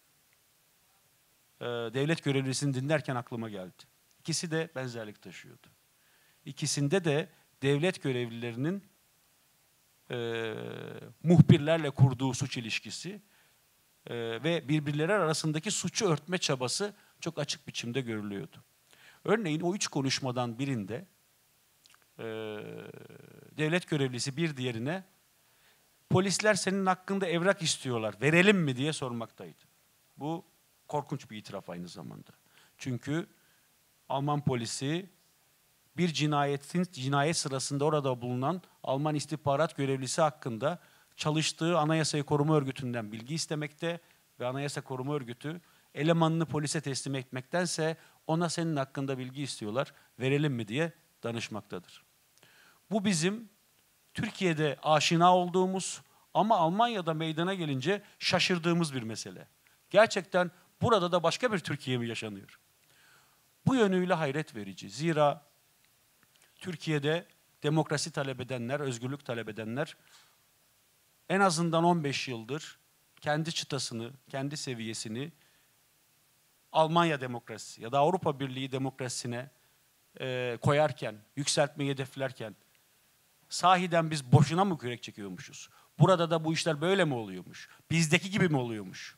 Speaker 6: e, devlet görevlisini dinlerken aklıma geldi. İkisi de benzerlik taşıyordu. İkisinde de devlet görevlilerinin e, muhbirlerle kurduğu suç ilişkisi e, ve birbirleri arasındaki suçu örtme çabası çok açık biçimde görülüyordu. Örneğin o üç konuşmadan birinde e, devlet görevlisi bir diğerine polisler senin hakkında evrak istiyorlar, verelim mi diye sormaktaydı. Bu korkunç bir itiraf aynı zamanda. Çünkü Alman polisi bir cinayetin cinayet sırasında orada bulunan Alman istihbarat görevlisi hakkında çalıştığı Anayasa Koruma Örgütü'nden bilgi istemekte ve Anayasa Koruma Örgütü elemanını polise teslim etmektense ona senin hakkında bilgi istiyorlar, verelim mi diye danışmaktadır. Bu bizim Türkiye'de aşina olduğumuz ama Almanya'da meydana gelince şaşırdığımız bir mesele. Gerçekten burada da başka bir Türkiye mi yaşanıyor? Bu yönüyle hayret verici. Zira Türkiye'de demokrasi talep edenler, özgürlük talep edenler en azından on beş yıldır kendi çıtasını, kendi seviyesini Almanya demokrasisi ya da Avrupa Birliği demokrasisine e, koyarken, yükseltmeyi hedeflerken sahiden biz boşuna mı kürek çekiyormuşuz? Burada da bu işler böyle mi oluyormuş? Bizdeki gibi mi oluyormuş?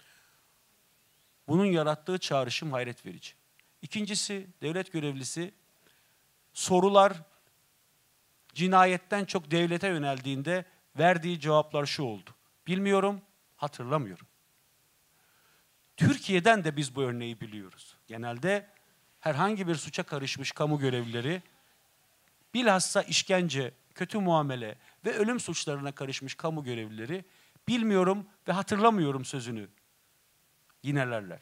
Speaker 6: Bunun yarattığı çağrışım hayret verici. İkincisi, devlet görevlisi sorular cinayetten çok devlete yöneldiğinde verdiği cevaplar şu oldu. Bilmiyorum, hatırlamıyorum. Türkiye'den de biz bu örneği biliyoruz. Genelde herhangi bir suça karışmış kamu görevlileri, bilhassa işkence, kötü muamele ve ölüm suçlarına karışmış kamu görevlileri bilmiyorum ve hatırlamıyorum sözünü yinelerler.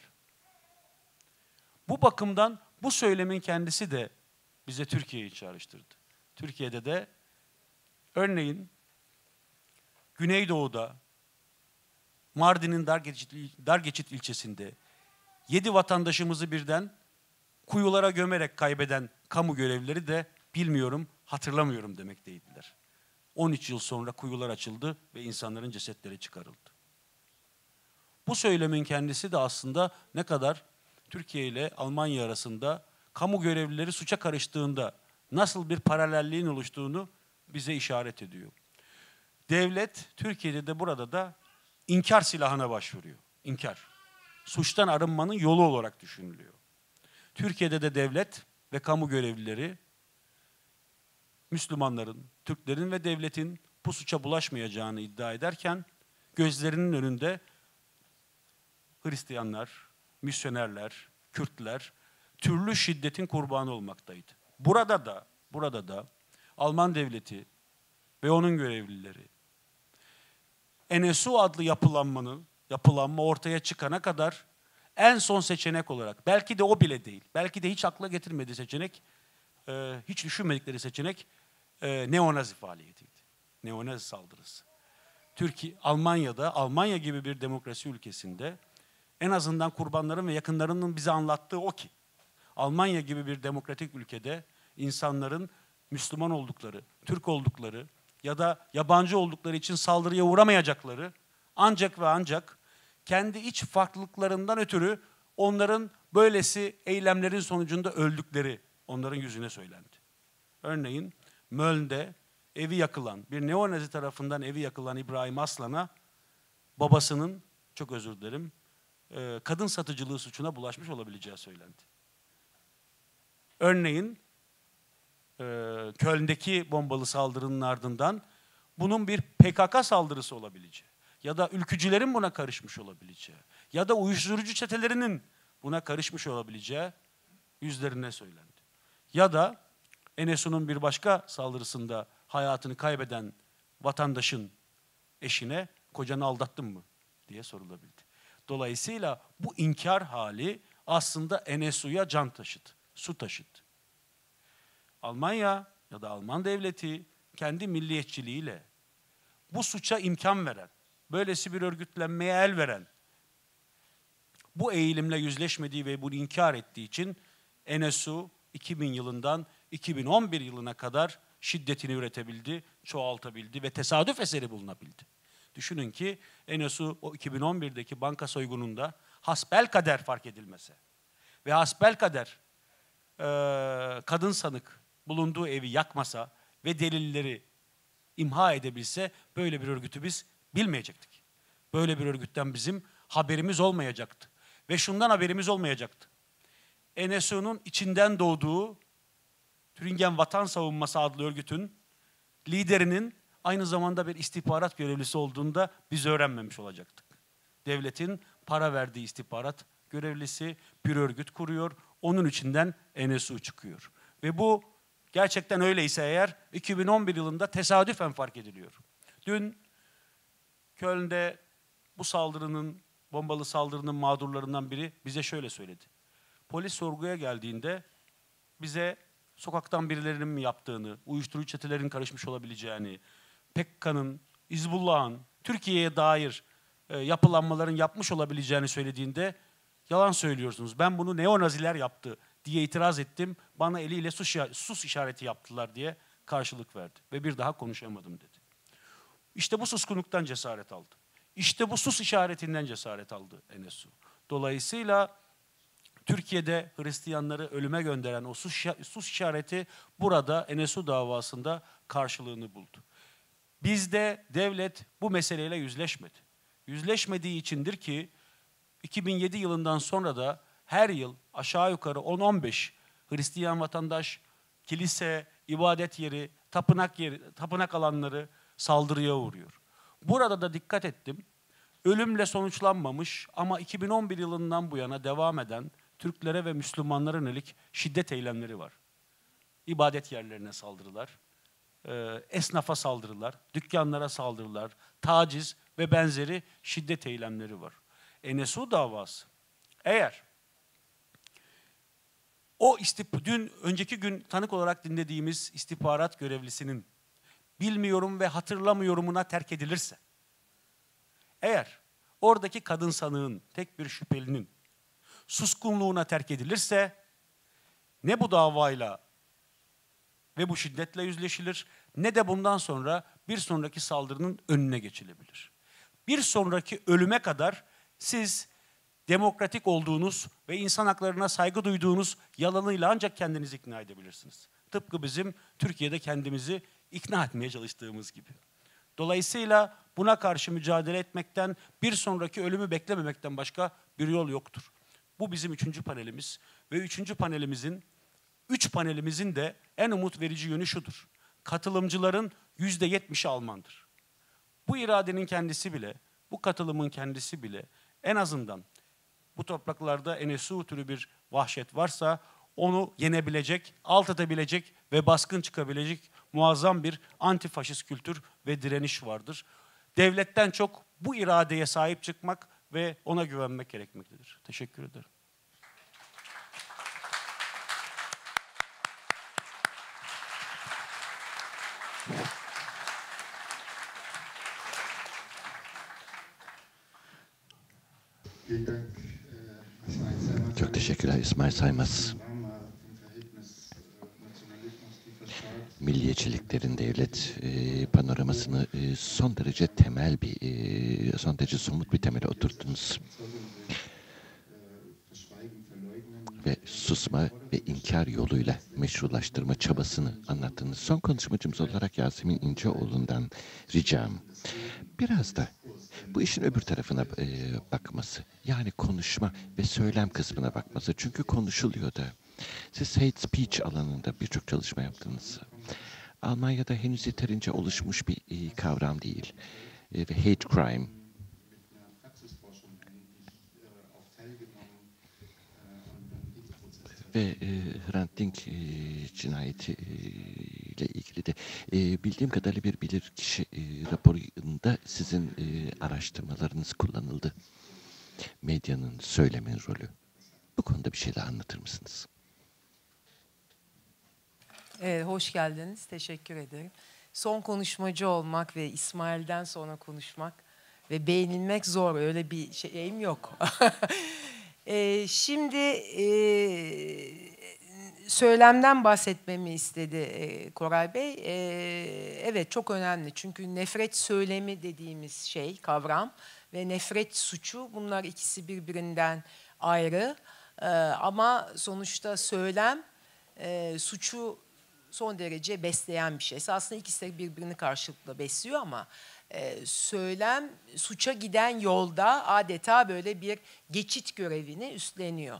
Speaker 6: Bu bakımdan bu söylemin kendisi de bize Türkiye'yi çağrıştırdı. Türkiye'de de örneğin Güneydoğu'da Mardin'in Dargeçit, Dargeçit ilçesinde yedi vatandaşımızı birden kuyulara gömerek kaybeden kamu görevlileri de bilmiyorum, hatırlamıyorum demekteydiler. on üç yıl sonra kuyular açıldı ve insanların cesetleri çıkarıldı. Bu söylemin kendisi de aslında ne kadar Türkiye ile Almanya arasında kamu görevlileri suça karıştığında nasıl bir paralelliğin oluştuğunu bize işaret ediyor. Devlet Türkiye'de de burada da inkar silahına başvuruyor. İnkar. Suçtan arınmanın yolu olarak düşünülüyor. Türkiye'de de devlet ve kamu görevlileri Müslümanların, Türklerin ve devletin bu suça bulaşmayacağını iddia ederken gözlerinin önünde Hristiyanlar, misyonerler, Kürtler türlü şiddetin kurbanı olmaktaydı. Burada da, burada da Alman devleti ve onun görevlileri N S U adlı yapılanmanın, yapılanma ortaya çıkana kadar en son seçenek olarak, belki de o bile değil, belki de hiç akla getirmediği seçenek, e, hiç düşünmedikleri seçenek e, neonazi faaliyetiydi. Neonazi saldırısı. Türkiye, Almanya'da, Almanya gibi bir demokrasi ülkesinde en azından kurbanların ve yakınlarının bize anlattığı o ki, Almanya gibi bir demokratik ülkede insanların Müslüman oldukları, Türk oldukları ya da yabancı oldukları için saldırıya uğramayacakları ancak ve ancak kendi iç farklılıklarından ötürü onların böylesi eylemlerin sonucunda öldükleri onların yüzüne söylendi. Örneğin Möln'de evi yakılan, bir neonazi tarafından evi yakılan İbrahim Aslan'a babasının, çok özür dilerim, kadın satıcılığı suçuna bulaşmış olabileceği söylendi. Örneğin Köln'deki bombalı saldırının ardından bunun bir P K K saldırısı olabileceği ya da ülkücülerin buna karışmış olabileceği ya da uyuşturucu çetelerinin buna karışmış olabileceği yüzlerine söylendi. Ya da N S U'nun bir başka saldırısında hayatını kaybeden vatandaşın eşine kocanı aldattın mı diye sorulabildi. Dolayısıyla bu inkar hali aslında N S U'ya can taşıdı, su taşıdı. Almanya ya da Alman devleti kendi milliyetçiliğiyle bu suça imkan veren, böylesi bir örgütlenmeye el veren, bu eğilimle yüzleşmediği ve bunu inkar ettiği için N S U iki bin yılından iki bin on bir yılına kadar şiddetini üretebildi, çoğaltabildi ve tesadüf eseri bulunabildi. Düşünün ki N S U o iki bin on birdeki banka soygununda hasbelkader fark edilmese ve hasbelkader e, kadın sanık bulunduğu evi yakmasa ve delilleri imha edebilse böyle bir örgütü biz bilmeyecektik. Böyle bir örgütten bizim haberimiz olmayacaktı. Ve şundan haberimiz olmayacaktı. N S U'nun içinden doğduğu Türingen Vatan Savunması adlı örgütün liderinin aynı zamanda bir istihbarat görevlisi olduğunu da biz öğrenmemiş olacaktık. Devletin para verdiği istihbarat görevlisi bir örgüt kuruyor, onun içinden N S U çıkıyor. Ve bu gerçekten öyleyse eğer iki bin on bir yılında tesadüfen fark ediliyor. Dün Köln'de bu saldırının, bombalı saldırının mağdurlarından biri bize şöyle söyledi. Polis sorguya geldiğinde bize sokaktan birilerinin mi yaptığını, uyuşturucu çetelerin karışmış olabileceğini, P K K'nın, Hizbullah'ın Türkiye'ye dair e, yapılanmaların yapmış olabileceğini söylediğinde yalan söylüyorsunuz. Ben bunu neonaziler yaptı diye itiraz ettim. Bana eliyle sus, sus işareti yaptılar diye karşılık verdi. Ve bir daha konuşamadım dedi. İşte bu suskunluktan cesaret aldı. İşte bu sus işaretinden cesaret aldı N S U. Dolayısıyla Türkiye'de Hristiyanları ölüme gönderen o sus, sus işareti burada N S U davasında karşılığını buldu. Bizde devlet bu meseleyle yüzleşmedi. Yüzleşmediği içindir ki iki bin yedi yılından sonra da her yıl aşağı yukarı on on beş Hristiyan vatandaş, kilise, ibadet yeri, tapınak yeri, tapınak alanları saldırıya uğruyor. Burada da dikkat ettim. Ölümle sonuçlanmamış ama iki bin on bir yılından bu yana devam eden Türklere ve Müslümanlara yönelik şiddet eylemleri var. İbadet yerlerine saldırılar, esnafa saldırılar, dükkanlara saldırılar, taciz ve benzeri şiddet eylemleri var. N S U davası eğer o istip dün önceki gün tanık olarak dinlediğimiz istihbarat görevlisinin bilmiyorum ve hatırlamıyorumuna terk edilirse, eğer oradaki kadın sanığın, tek bir şüphelinin suskunluğuna terk edilirse ne bu davayla ve bu şiddetle yüzleşilir ne de bundan sonra bir sonraki saldırının önüne geçilebilir. Bir sonraki ölüme kadar siz demokratik olduğunuz ve insan haklarına saygı duyduğunuz yalanıyla ancak kendinizi ikna edebilirsiniz. Tıpkı bizim Türkiye'de kendimizi ikna etmeye çalıştığımız gibi. Dolayısıyla buna karşı mücadele etmekten, bir sonraki ölümü beklememekten başka bir yol yoktur. Bu bizim üçüncü panelimiz ve üçüncü panelimizin, üç panelimizin de en umut verici yönü şudur. Katılımcıların yüzde yetmişi Almandır. Bu iradenin kendisi bile, bu katılımın kendisi bile en azından bu topraklarda N S U türü bir vahşet varsa onu yenebilecek, alt edebilecek ve baskın çıkabilecek muazzam bir antifaşist kültür ve direniş vardır. Devletten çok bu iradeye sahip çıkmak ve ona güvenmek gerekmektedir. Teşekkür ederim.
Speaker 3: Çok teşekkürler İsmail Saymaz. Milliyetçiliklerin devlet e, panoramasını e, son derece temel bir, e, son derece somut bir temele oturttunuz. Ve susma ve inkar yoluyla meşrulaştırma çabasını anlattınız. Son konuşmacımız olarak Yasemin İnceoğlu'ndan ricam biraz da bu işin öbür tarafına e, bakması, yani konuşma ve söylem kısmına bakması. Çünkü konuşuluyor da. Siz hate speech alanında birçok çalışma yaptınız. Almanya'da henüz yeterince oluşmuş bir e, kavram değil. E, ve hate crime. ve e, Hrant Dink e, cinayeti e, ile ilgili de e, bildiğim kadarıyla bir bilirkişi e, raporunda sizin e, araştırmalarınız kullanıldı. Medyanın, söylemin rolü. Bu konuda bir şeyler anlatır mısınız?
Speaker 7: Evet, hoş geldiniz. Teşekkür ederim. Son konuşmacı olmak ve İsmail'den sonra konuşmak ve beğenilmek zor. Öyle bir şeyim yok. e, şimdi e, söylemden bahsetmemi istedi e, Koray Bey. E, evet, çok önemli. Çünkü nefret söylemi dediğimiz şey, kavram ve nefret suçu, bunlar ikisi birbirinden ayrı. E, ama sonuçta söylem e, suçu son derece besleyen bir şey. Aslında ikisi de birbirini karşılıklı besliyor ama e, söylem suça giden yolda adeta böyle bir geçit görevini üstleniyor.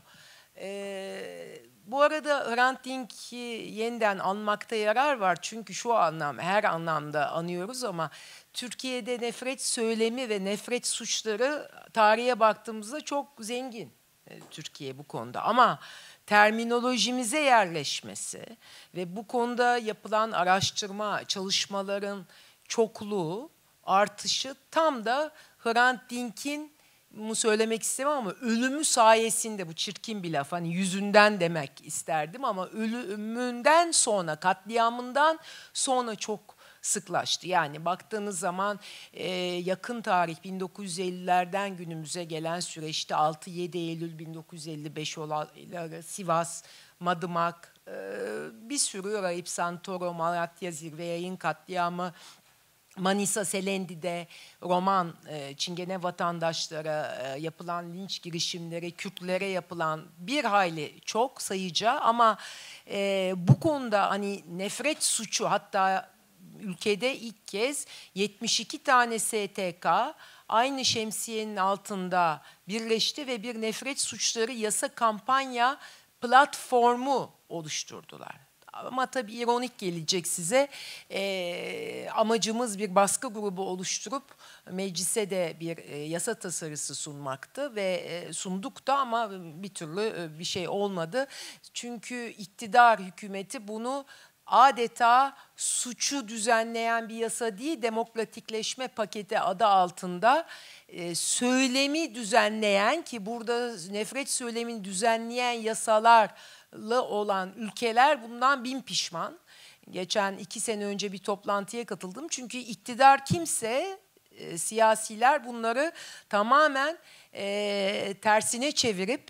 Speaker 7: E, bu arada Hrant Dink'i yeniden anmakta yarar var. Çünkü şu anlam, her anlamda anıyoruz ama Türkiye'de nefret söylemi ve nefret suçları tarihe baktığımızda çok zengin e, Türkiye bu konuda. Ama terminolojimize yerleşmesi ve bu konuda yapılan araştırma, çalışmaların çokluğu, artışı tam da Hrant Dink'in, bunu söylemek istemem ama ölümü sayesinde, bu çirkin bir laf, hani yüzünden demek isterdim ama ölümünden sonra, katliamından sonra çok sıklaştı. Yani baktığınız zaman e, yakın tarih bin dokuz yüz ellilerden günümüze gelen süreçte altı yedi Eylül bin dokuz yüz elli beş olayları, Sivas, Madımak, e, bir sürü Rahip Santoro, Malatya Zirve Yayın katliamı, Manisa Selendi'de Roman, e, Çingene vatandaşlara e, yapılan linç girişimleri, Kürtlere yapılan bir hayli çok sayıca ama e, bu konuda hani nefret suçu, hatta ülkede ilk kez yetmiş iki tane S T K aynı şemsiyenin altında birleşti ve bir nefret suçları yasa kampanya platformu oluşturdular. Ama tabii ironik gelecek size, e, amacımız bir baskı grubu oluşturup meclise de bir e, yasa tasarısı sunmaktı ve e, sunduk da ama bir türlü e, bir şey olmadı. Çünkü iktidar hükümeti bunu adeta suçu düzenleyen bir yasa değil, demokratikleşme paketi adı altında e, söylemi düzenleyen, ki burada nefret söylemini düzenleyen yasalarla olan ülkeler bundan bin pişman. Geçen iki sene önce bir toplantıya katıldım. Çünkü iktidar kimse, e, siyasiler bunları tamamen e, tersine çevirip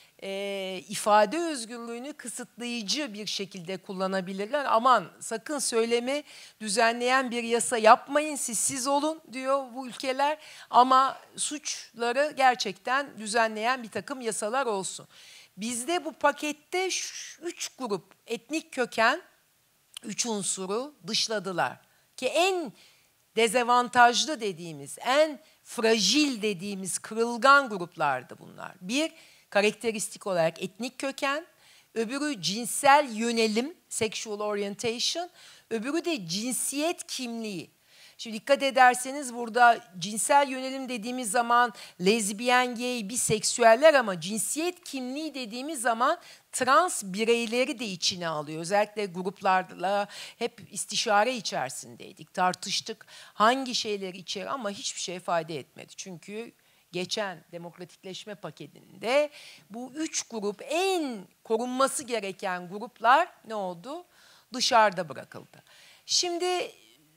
Speaker 7: E, ifade özgürlüğünü kısıtlayıcı bir şekilde kullanabilirler. Aman sakın söylemi düzenleyen bir yasa yapmayın, siz siz olun diyor bu ülkeler. Ama suçları gerçekten düzenleyen bir takım yasalar olsun. Bizde bu pakette üç grup etnik köken, üç unsuru dışladılar. Ki en dezavantajlı dediğimiz, en fragil dediğimiz kırılgan gruplardı bunlar. Bir, karakteristik olarak etnik köken, öbürü cinsel yönelim, sexual orientation, öbürü de cinsiyet kimliği. Şimdi dikkat ederseniz burada cinsel yönelim dediğimiz zaman lezbiyen, gay, biseksüeller ama cinsiyet kimliği dediğimiz zaman trans bireyleri de içine alıyor. Özellikle gruplarla hep istişare içerisindeydik, tartıştık hangi şeyleri içer ama hiçbir şey fayda etmedi. Çünkü geçen demokratikleşme paketinde bu üç grup, en korunması gereken gruplar ne oldu? Dışarıda bırakıldı. Şimdi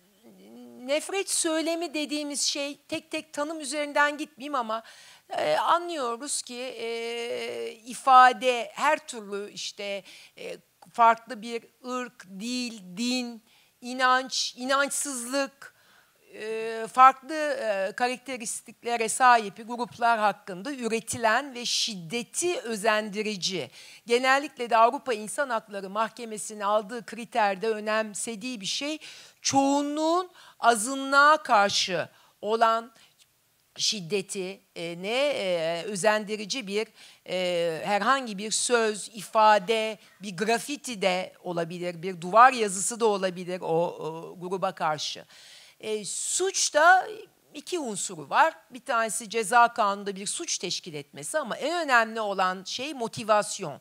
Speaker 7: nefret söylemi dediğimiz şey, tek tek tanım üzerinden gitmeyeyim ama e, anlıyoruz ki e, ifade her türlü işte e, farklı bir ırk, dil, din, inanç, inançsızlık, farklı karakteristiklere sahip gruplar hakkında üretilen ve şiddeti özendirici, genellikle de Avrupa İnsan Hakları Mahkemesi'nin aldığı kriterde önemsediği bir şey, çoğunluğun azınlığa karşı olan şiddeti e, ne e, özendirici bir e, herhangi bir söz, ifade, bir grafiti de olabilir, bir duvar yazısı da olabilir o, o gruba karşı. E, suçta iki unsuru var. Bir tanesi ceza kanununda bir suç teşkil etmesi ama en önemli olan şey motivasyon.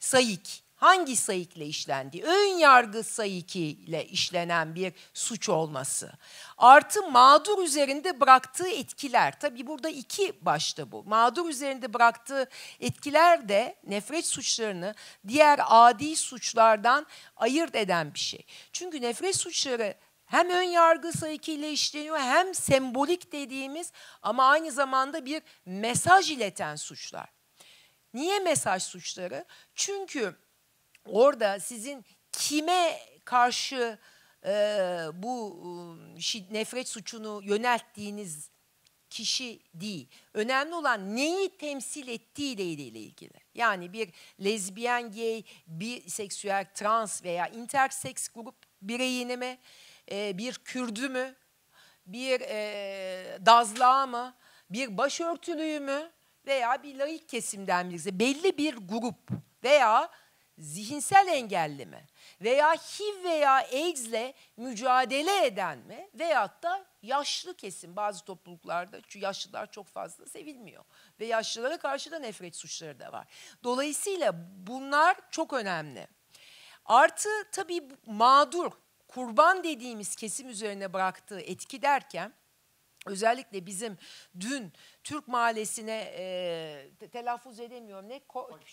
Speaker 7: sayık. Hangi sayıkla işlendiği, ön yargı sayıkiyle işlenen bir suç olması. Artı mağdur üzerinde bıraktığı etkiler. Tabii burada iki başta bu. Mağdur üzerinde bıraktığı etkiler de nefret suçlarını diğer adi suçlardan ayırt eden bir şey. Çünkü nefret suçları hem ön yargı sayıkiyle işleniyor hem sembolik dediğimiz ama aynı zamanda bir mesaj ileten suçlar. Niye mesaj suçları? Çünkü orada sizin kime karşı e, bu e, nefret suçunu yönelttiğiniz kişi değil. Önemli olan neyi temsil ettiği ile ilgili. Yani bir lezbiyen, gay, biseksüel, trans veya interseks grup bireyini mi, e, bir Kürdü mü, bir e, Dazlağı mı, bir başörtülüyü mü veya bir laik kesimden birisi. Belli bir grup veya zihinsel engelli mi? Veya H I V veya AIDS'le mücadele eden mi? Veyahut da yaşlı kesim. Bazı topluluklarda çünkü yaşlılar çok fazla sevilmiyor. Ve yaşlılara karşı da nefret suçları da var. Dolayısıyla bunlar çok önemli. Artı tabii mağdur, kurban dediğimiz kesim üzerine bıraktığı etki derken, özellikle bizim dün Türk Mahallesi'ne e, telaffuz edemiyorum ne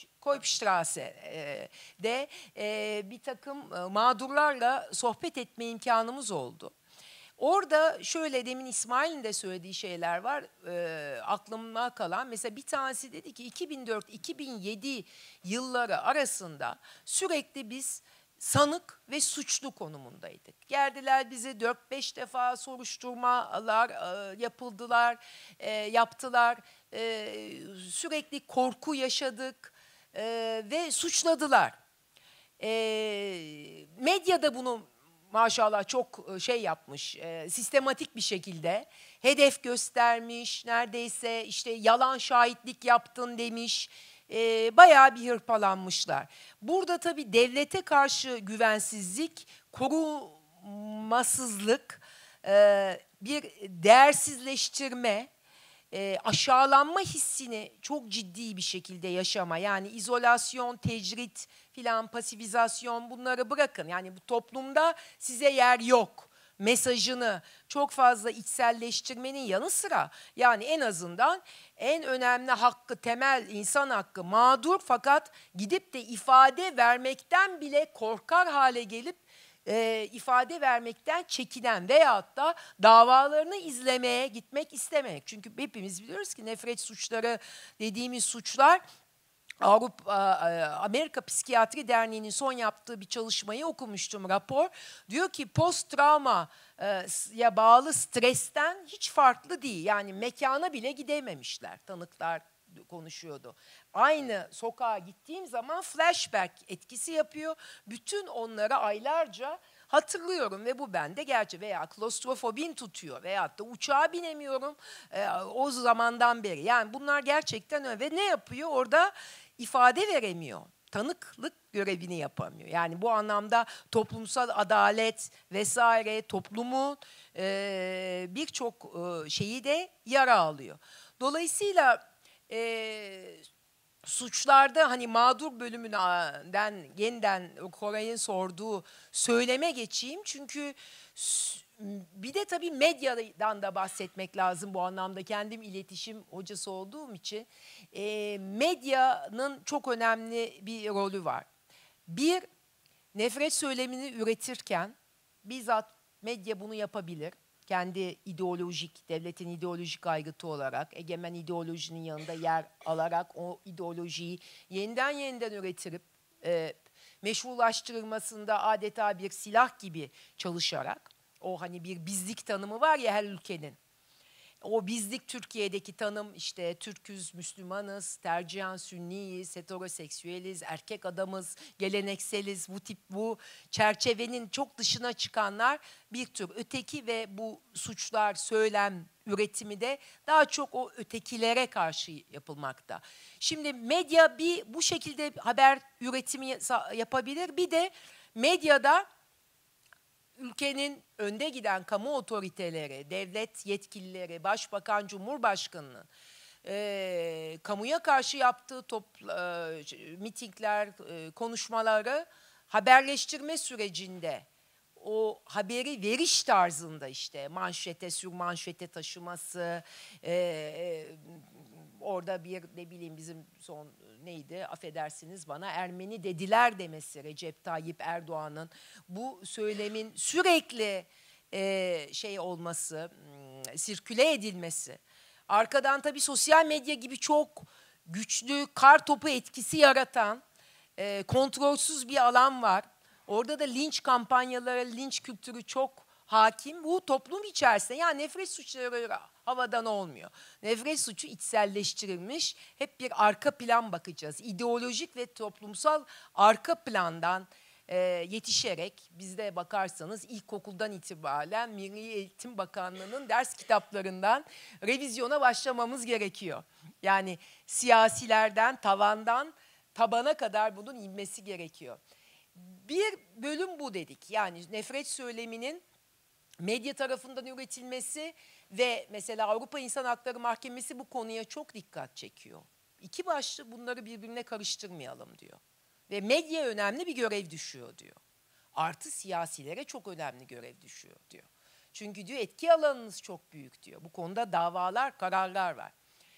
Speaker 7: Koipstrasse'de e, bir takım e, mağdurlarla sohbet etme imkanımız oldu. Orada şöyle demin İsmail'in de söylediği şeyler var e, aklımda kalan. Mesela bir tanesi dedi ki iki bin dört iki bin yedi yılları arasında sürekli biz sanık ve suçlu konumundaydık. Geldiler bize dört beş defa soruşturmalar e, yapıldılar, e, yaptılar. E, sürekli korku yaşadık e, ve suçladılar. E, medyada bunu maşallah çok şey yapmış, e, sistematik bir şekilde hedef göstermiş, neredeyse işte yalan şahitlik yaptın demiş. E, bayağı bir hırpalanmışlar. Burada tabii devlete karşı güvensizlik, korumasızlık, e, bir değersizleştirme, e, aşağılanma hissini çok ciddi bir şekilde yaşama. Yani izolasyon, tecrit filan, pasifizasyon bunları bırakın. Yani bu toplumda size yer yok mesajını çok fazla içselleştirmenin yanı sıra yani en azından en önemli hakkı, temel insan hakkı mağdur fakat gidip de ifade vermekten bile korkar hale gelip e, ifade vermekten çekinen veyahut da davalarını izlemeye gitmek istememek. Çünkü hepimiz biliyoruz ki nefret suçları dediğimiz suçlar Avrupa Amerika Psikiyatri Derneği'nin son yaptığı bir çalışmayı okumuştum, rapor. Diyor ki post travmaya bağlı stresten hiç farklı değil. Yani mekana bile gidememişler. Tanıklar konuşuyordu. Aynı sokağa gittiğim zaman flashback etkisi yapıyor. Bütün onları aylarca hatırlıyorum ve bu bende gerçi veya klostrofobin tutuyor veyahut da uçağa binemiyorum e, o zamandan beri. Yani bunlar gerçekten öyle ve ne yapıyor? Orada ifade veremiyor. Tanıklık görevini yapamıyor. Yani bu anlamda toplumsal adalet vesaire toplumun e, birçok e, şeyi de yara alıyor. Dolayısıyla e, suçlarda hani mağdur bölümünden yeniden Koray'ın sorduğu söyleme geçeyim. Çünkü bir de tabii medyadan da bahsetmek lazım bu anlamda. Kendim iletişim hocası olduğum için e, medyanın çok önemli bir rolü var. Bir, nefret söylemini üretirken bizzat medya bunu yapabilir. Kendi ideolojik, devletin ideolojik aygıtı olarak, egemen ideolojinin yanında yer alarak o ideolojiyi yeniden yeniden üretirip e, meşrulaştırılmasında adeta bir silah gibi çalışarak, o hani bir bizlik tanımı var ya her ülkenin. O bizlik Türkiye'deki tanım işte Türküz, Müslümanız, tercihen Sünniyiz, heteroseksüeliz, erkek adamız, gelenekseliz, bu tip bu çerçevenin çok dışına çıkanlar bir tür öteki ve bu suçlar, söylem üretimi de daha çok o ötekilere karşı yapılmakta. Şimdi medya bir bu şekilde haber üretimi yapabilir. Bir de medyada ülkenin önde giden kamu otoriteleri, devlet yetkilileri, başbakan, cumhurbaşkanının e, kamuya karşı yaptığı topla, e, mitingler, e, konuşmaları haberleştirme sürecinde o haberi veriş tarzında işte manşete, sürmanşete taşıması, e, e, orada bir ne bileyim bizim son neydi affedersiniz bana Ermeni dediler demesi Recep Tayyip Erdoğan'ın bu söylemin sürekli e, şey olması, sirküle edilmesi. Arkadan tabii sosyal medya gibi çok güçlü kar topu etkisi yaratan e, kontrolsüz bir alan var. Orada da linç kampanyaları, linç kültürü çok hakim. Bu toplum içerisinde yani nefret suçları havadan olmuyor. Nefret suçu içselleştirilmiş. Hep bir arka plan bakacağız. İdeolojik ve toplumsal arka plandan e, yetişerek bizde bakarsanız ilkokuldan itibaren Milli Eğitim Bakanlığı'nın ders kitaplarından revizyona başlamamız gerekiyor. Yani siyasilerden, tavandan tabana kadar bunun inmesi gerekiyor. Bir bölüm bu dedik. Yani nefret söyleminin medya tarafından üretilmesi ve mesela Avrupa İnsan Hakları Mahkemesi bu konuya çok dikkat çekiyor. İki başlı bunları birbirine karıştırmayalım diyor. Ve medyaya önemli bir görev düşüyor diyor. Artı siyasilere çok önemli görev düşüyor diyor. Çünkü diyor etki alanınız çok büyük diyor. Bu konuda davalar, kararlar var.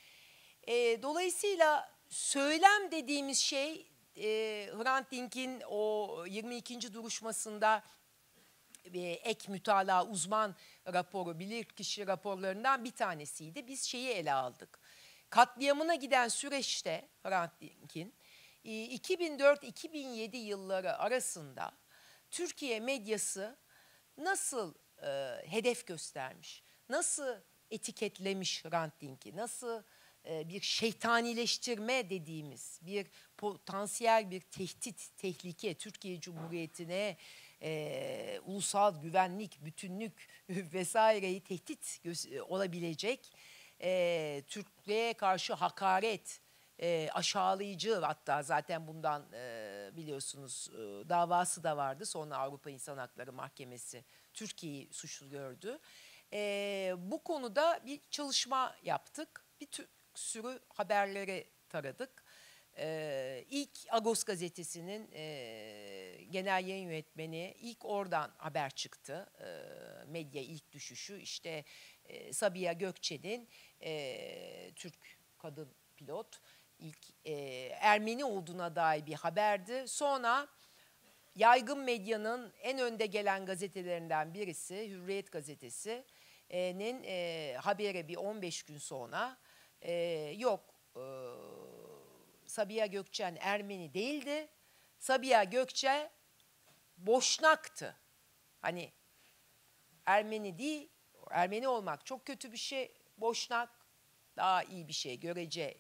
Speaker 7: E, dolayısıyla söylem dediğimiz şey e, Hrant Dink'in o yirmi ikinci duruşmasında e, ek mütalaa uzman raporu, bilirkişi raporlarından bir tanesiydi. Biz şeyi ele aldık. Katliamına giden süreçte Hrant Dink'in iki bin dört iki bin yedi yılları arasında Türkiye medyası nasıl e, hedef göstermiş, nasıl etiketlemiş Hrant Dink'i, nasıl e, bir şeytanileştirme dediğimiz bir potansiyel bir tehdit, tehlike Türkiye Cumhuriyeti'ne e, ulusal güvenlik, bütünlük vesaireyi tehdit olabilecek e, Türklüğe karşı hakaret, E, aşağılayıcı hatta zaten bundan e, biliyorsunuz e, davası da vardı. Sonra Avrupa İnsan Hakları Mahkemesi Türkiye'yi suçlu gördü. E, bu konuda bir çalışma yaptık. Bir tür, sürü haberleri taradık. E, ilk Agos gazetesinin e, genel yayın yönetmeni ilk oradan haber çıktı. E, medya ilk düşüşü işte e, Sabiha Gökçen'in e, Türk kadın pilot ilk e, Ermeni olduğuna dair bir haberdi. Sonra yaygın medyanın en önde gelen gazetelerinden birisi Hürriyet gazetesi'nin e, haberi bir on beş gün sonra e, yok e, Sabiha Gökçen Ermeni değildi. Sabiha Gökçen Boşnaktı. Hani Ermeni değil, Ermeni olmak çok kötü bir şey. Boşnak daha iyi bir şey, görece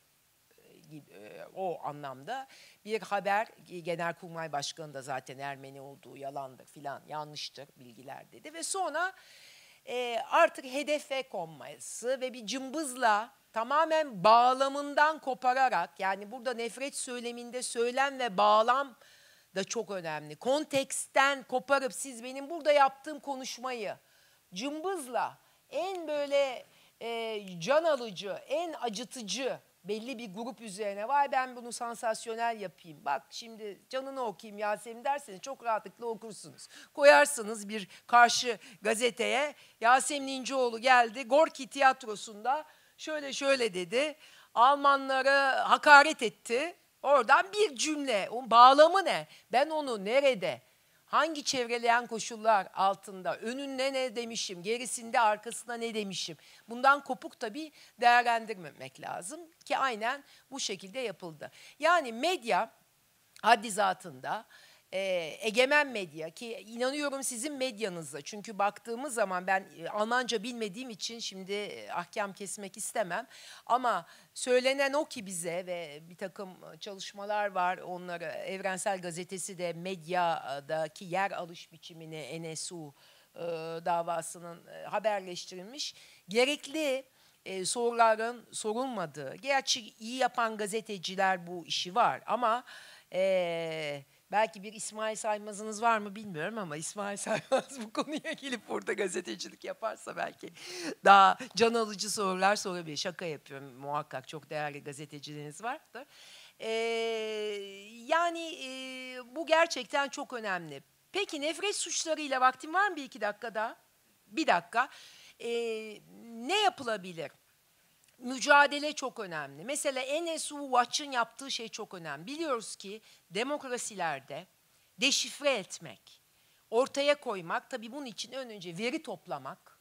Speaker 7: o anlamda bir haber. Genelkurmay Başkanı da zaten Ermeni olduğu yalandır filan, yanlıştır bilgiler dedi ve sonra e, artık hedefe konması ve bir cımbızla tamamen bağlamından kopararak, yani burada nefret söyleminde söylem ve bağlam da çok önemli. Konteksten koparıp siz benim burada yaptığım konuşmayı cımbızla en böyle e, can alıcı, en acıtıcı belli bir grup üzerine, vay ben bunu sansasyonel yapayım, bak şimdi canını okuyayım Yasemin derseniz çok rahatlıkla okursunuz. Koyarsınız bir karşı gazeteye, Yasemin İnceoğlu geldi Gorki tiyatrosunda şöyle şöyle dedi, Almanlara hakaret etti. Oradan bir cümle, onun bağlamı ne? Ben onu nerede, hangi çevreleyen koşullar altında, önünde ne demişim, gerisinde arkasında ne demişim? Bundan kopuk tabii değerlendirmemek lazım ki aynen bu şekilde yapıldı. Yani medya haddi zatında e, egemen medya ki inanıyorum sizin medyanızda. Çünkü baktığımız zaman ben e, Almanca bilmediğim için şimdi e, ahkam kesmek istemem. Ama söylenen o ki bize ve bir takım çalışmalar var. Onları Evrensel Gazetesi de medyadaki yer alış biçimini N S U e, davasının e, haberleştirilmiş. Gerekli e, soruların sorulmadığı. Gerçi iyi yapan gazeteciler bu işi var ama... E, Belki bir İsmail Saymaz'ınız var mı bilmiyorum ama İsmail Saymaz bu konuya gelip burada gazetecilik yaparsa belki daha can alıcı sorular sorabilir. Şaka yapıyorum, muhakkak çok değerli gazetecileriniz vardır. Ee, yani e, bu gerçekten çok önemli. Peki nefret suçlarıyla vaktim var mı bir iki dakikada? Bir dakika. Ee, ne yapılabilir? Mücadele çok önemli. Mesela N S U Watch'ın yaptığı şey çok önemli. Biliyoruz ki demokrasilerde deşifre etmek, ortaya koymak, tabii bunun için önce veri toplamak,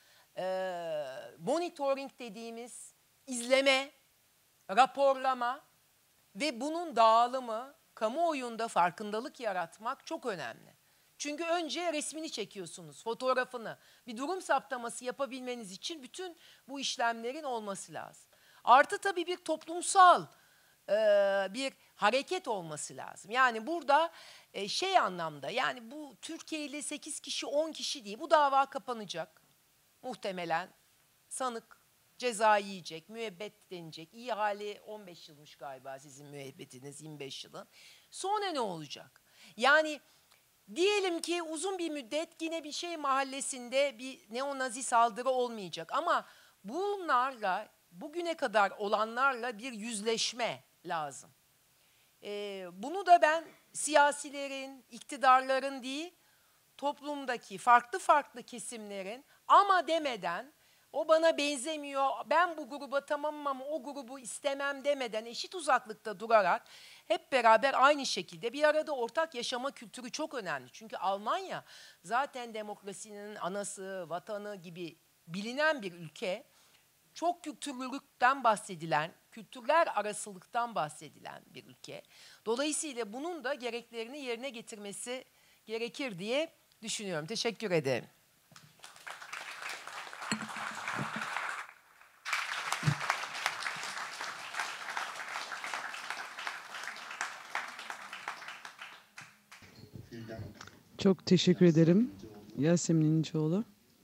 Speaker 7: e, monitoring dediğimiz izleme, raporlama ve bunun dağılımı, kamuoyunda farkındalık yaratmak çok önemli. Çünkü önce resmini çekiyorsunuz, fotoğrafını. Bir durum saptaması yapabilmeniz için bütün bu işlemlerin olması lazım. Artı tabii bir toplumsal e, bir hareket olması lazım. Yani burada e, şey anlamda, yani bu Türkiye ile sekiz kişi, on kişi değil, bu dava kapanacak. Muhtemelen sanık ceza yiyecek, müebbet denecek. İyi hali on beş yılmış galiba sizin müebbetiniz, yirmi beş yılın. Sonra ne olacak? Yani diyelim ki uzun bir müddet yine bir şey mahallesinde bir neonazi saldırı olmayacak. Ama bunlarla, bugüne kadar olanlarla bir yüzleşme lazım. Ee, bunu da ben siyasilerin, iktidarların değil, toplumdaki farklı farklı kesimlerin ama demeden, o bana benzemiyor, ben bu gruba tamamım ama o grubu istemem demeden eşit uzaklıkta durarak hep beraber aynı şekilde bir arada ortak yaşama kültürü çok önemli. Çünkü Almanya zaten demokrasinin anası, vatanı gibi bilinen bir ülke. Çok kültürlülükten bahsedilen, kültürler arasılıktan bahsedilen bir ülke. Dolayısıyla bunun da gereklerini yerine getirmesi gerekir diye düşünüyorum. Teşekkür ederim.
Speaker 5: Çok teşekkür ederim Yasemin İnceoğlu.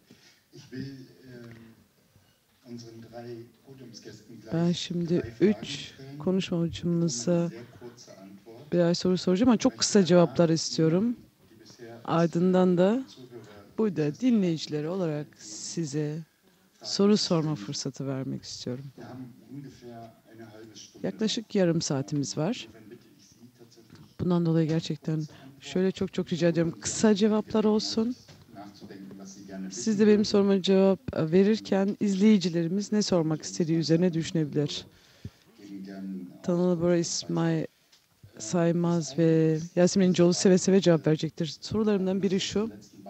Speaker 5: Ben şimdi üç konuşmacımıza birer soru soracağım ama çok kısa cevaplar istiyorum. Ardından da burada dinleyicileri olarak size soru sorma fırsatı vermek istiyorum. Yaklaşık yarım saatimiz var. Bundan dolayı gerçekten şöyle çok çok rica ediyorum. Kısa cevaplar olsun. Siz de benim soruma cevap verirken izleyicilerimiz ne sormak istediği üzerine düşünebilir. Tanrı Bora, İsmail Saymaz ve Yasemin İnceoğlu seve seve cevap verecektir. Sorularımdan biri şu.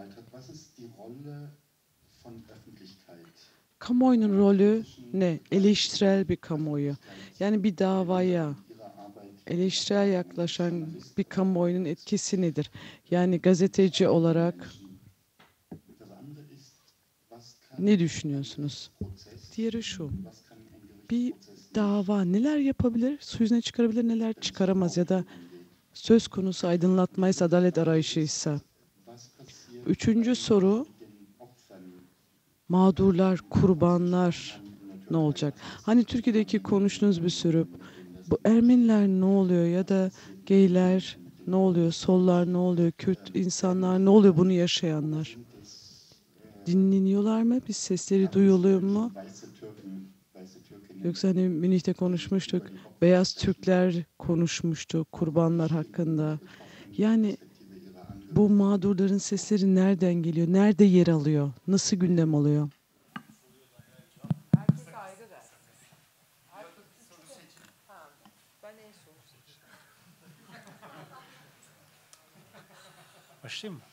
Speaker 5: Kamuoyunun rolü ne? Eleştirel bir kamuoyu. Yani bir davaya eleştirel yaklaşan bir kamuoyunun etkisi nedir? Yani gazeteci olarak ne düşünüyorsunuz? Diğeri şu. Bir dava neler yapabilir, su yüzüne çıkarabilir, neler çıkaramaz ya da söz konusu aydınlatmaysa, adalet arayışıysa. Üçüncü soru, mağdurlar, kurbanlar ne olacak? Hani Türkiye'deki konuştuğunuz bir sürü, bu Ermeniler ne oluyor ya da geyler ne oluyor, sollar ne oluyor, Kürt insanlar ne oluyor, bunu yaşayanlar? Dinleniyorlar mı? Bir sesleri duyuluyor mu? Yoksa hani Münih'te konuşmuştuk, beyaz Türkler konuşmuştu kurbanlar hakkında. Yani bu mağdurların sesleri nereden geliyor, nerede yer alıyor, nasıl gündem oluyor?
Speaker 7: Herkes ayrı der. Ben en son seçtim.
Speaker 4: Başlayayım mı?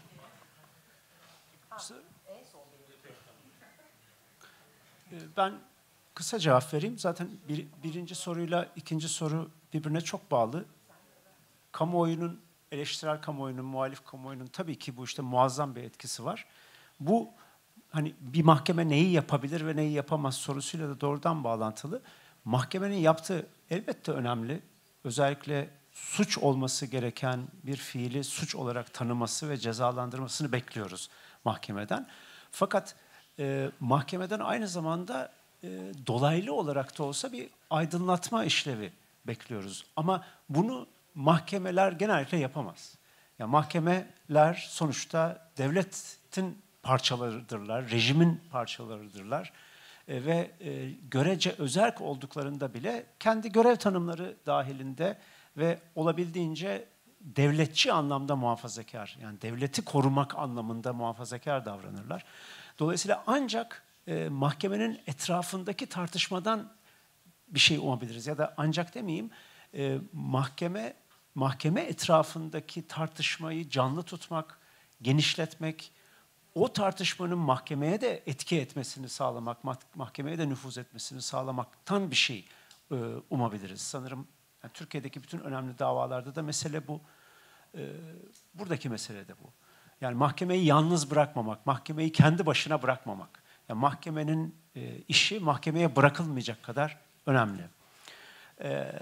Speaker 4: Ben kısa cevap vereyim. Zaten bir, birinci soruyla ikinci soru birbirine çok bağlı. Kamuoyunun, eleştirel kamuoyunun, muhalif kamuoyunun tabii ki bu işte muazzam bir etkisi var. Bu hani bir mahkeme neyi yapabilir ve neyi yapamaz sorusuyla da doğrudan bağlantılı. Mahkemenin yaptığı elbette önemli. Özellikle suç olması gereken bir fiili suç olarak tanıması ve cezalandırmasını bekliyoruz mahkemeden. Fakat e, mahkemeden aynı zamanda e, dolaylı olarak da olsa bir aydınlatma işlevi bekliyoruz. Ama bunu mahkemeler genellikle yapamaz. Yani mahkemeler sonuçta devletin parçalarıdırlar, rejimin parçalarıdırlar. E, ve e, görece özerk olduklarında bile kendi görev tanımları dahilinde ve olabildiğince devletçi anlamda muhafazakar, yani devleti korumak anlamında muhafazakar davranırlar. Dolayısıyla ancak e, mahkemenin etrafındaki tartışmadan bir şey umabiliriz. Ya da ancak demeyeyim, e, mahkeme mahkeme etrafındaki tartışmayı canlı tutmak, genişletmek, o tartışmanın mahkemeye de etki etmesini sağlamak, mahkemeye de nüfuz etmesini sağlamaktan bir şey e, umabiliriz. Sanırım yani Türkiye'deki bütün önemli davalarda da mesele bu. E, buradaki mesele de bu. Yani mahkemeyi yalnız bırakmamak, mahkemeyi kendi başına bırakmamak. Yani mahkemenin e, işi mahkemeye bırakılmayacak kadar önemli. E,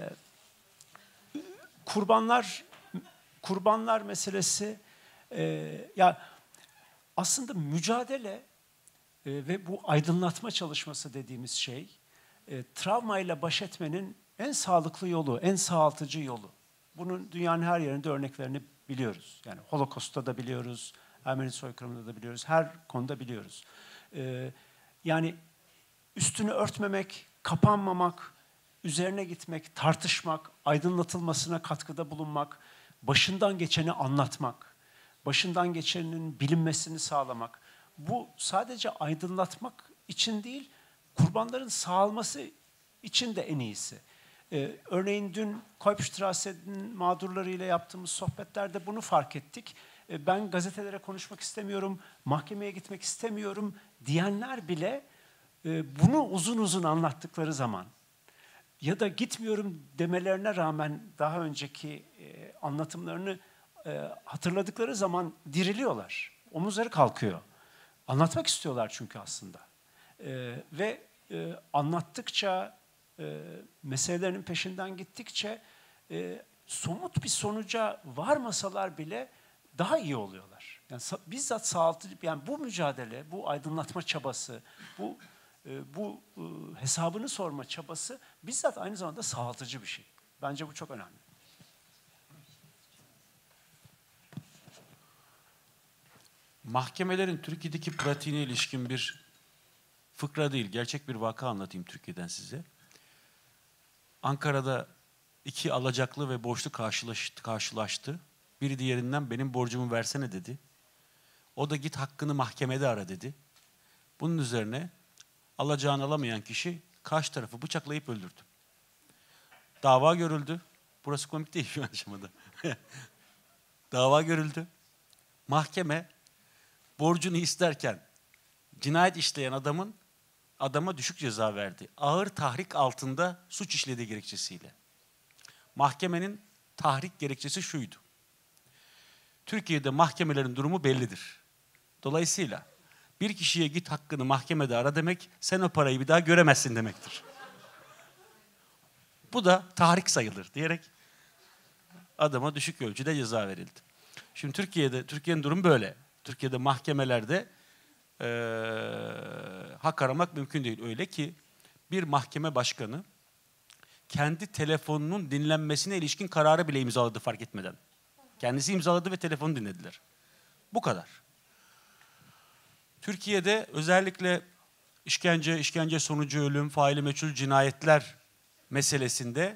Speaker 4: kurbanlar kurbanlar meselesi e, ya aslında mücadele e, ve bu aydınlatma çalışması dediğimiz şey e, travmayla baş etmenin en sağlıklı yolu, en sağaltıcı yolu. Bunun dünyanın her yerinde örneklerini biliyoruz. Yani Holocaust'ta da biliyoruz, Ermeni soykırımında da biliyoruz, her konuda biliyoruz. E, yani üstünü örtmemek, kapanmamak, üzerine gitmek, tartışmak, aydınlatılmasına katkıda bulunmak, başından geçeni anlatmak, başından geçenin bilinmesini sağlamak. Bu sadece aydınlatmak için değil, kurbanların sağalması için de en iyisi. Ee, örneğin dün Kolbstrasse'nin mağdurlarıyla yaptığımız sohbetlerde bunu fark ettik. Ee, ben gazetelere konuşmak istemiyorum, mahkemeye gitmek istemiyorum diyenler bile e, bunu uzun uzun anlattıkları zaman ya da gitmiyorum demelerine rağmen daha önceki e, anlatımlarını e, hatırladıkları zaman diriliyorlar. Omuzları kalkıyor. Anlatmak istiyorlar çünkü aslında. E, ve e, anlattıkça, e, meselelerinin peşinden gittikçe e, somut bir sonuca varmasalar bile daha iyi oluyorlar. Yani bizzat sağaltıcı, yani bu mücadele, bu aydınlatma çabası, bu e, bu e, hesabını sorma çabası bizzat aynı zamanda sağaltıcı bir şey. Bence bu çok önemli.
Speaker 6: Mahkemelerin Türkiye'deki pratiğine ilişkin bir fıkra değil, gerçek bir vaka anlatayım Türkiye'den size. Ankara'da iki alacaklı ve borçlu karşılaştı, karşılaştı. Biri diğerinden benim borcumu versene dedi. O da git hakkını mahkemede ara dedi. Bunun üzerine alacağını alamayan kişi karşı tarafı bıçaklayıp öldürdü. Dava görüldü. Burası komik değil şu aşamada. Dava görüldü. Mahkeme borcunu isterken cinayet işleyen adamın adama düşük ceza verdi. Ağır tahrik altında suç işlediği gerekçesiyle. Mahkemenin tahrik gerekçesi şuydu. Türkiye'de mahkemelerin durumu bellidir. Dolayısıyla bir kişiye git hakkını mahkemede ara demek, sen o parayı bir daha göremezsin demektir. Bu da tahrik sayılır diyerek adama düşük ölçüde ceza verildi. Şimdi Türkiye'de, Türkiye'nin durumu böyle. Türkiye'de mahkemelerde ee, hak aramak mümkün değil. Öyle ki bir mahkeme başkanı kendi telefonunun dinlenmesine ilişkin kararı bile imzaladı fark etmeden. Kendisi imzaladı ve telefonu dinlediler. Bu kadar. Türkiye'de özellikle işkence, işkence sonucu ölüm, faili meçhul cinayetler meselesinde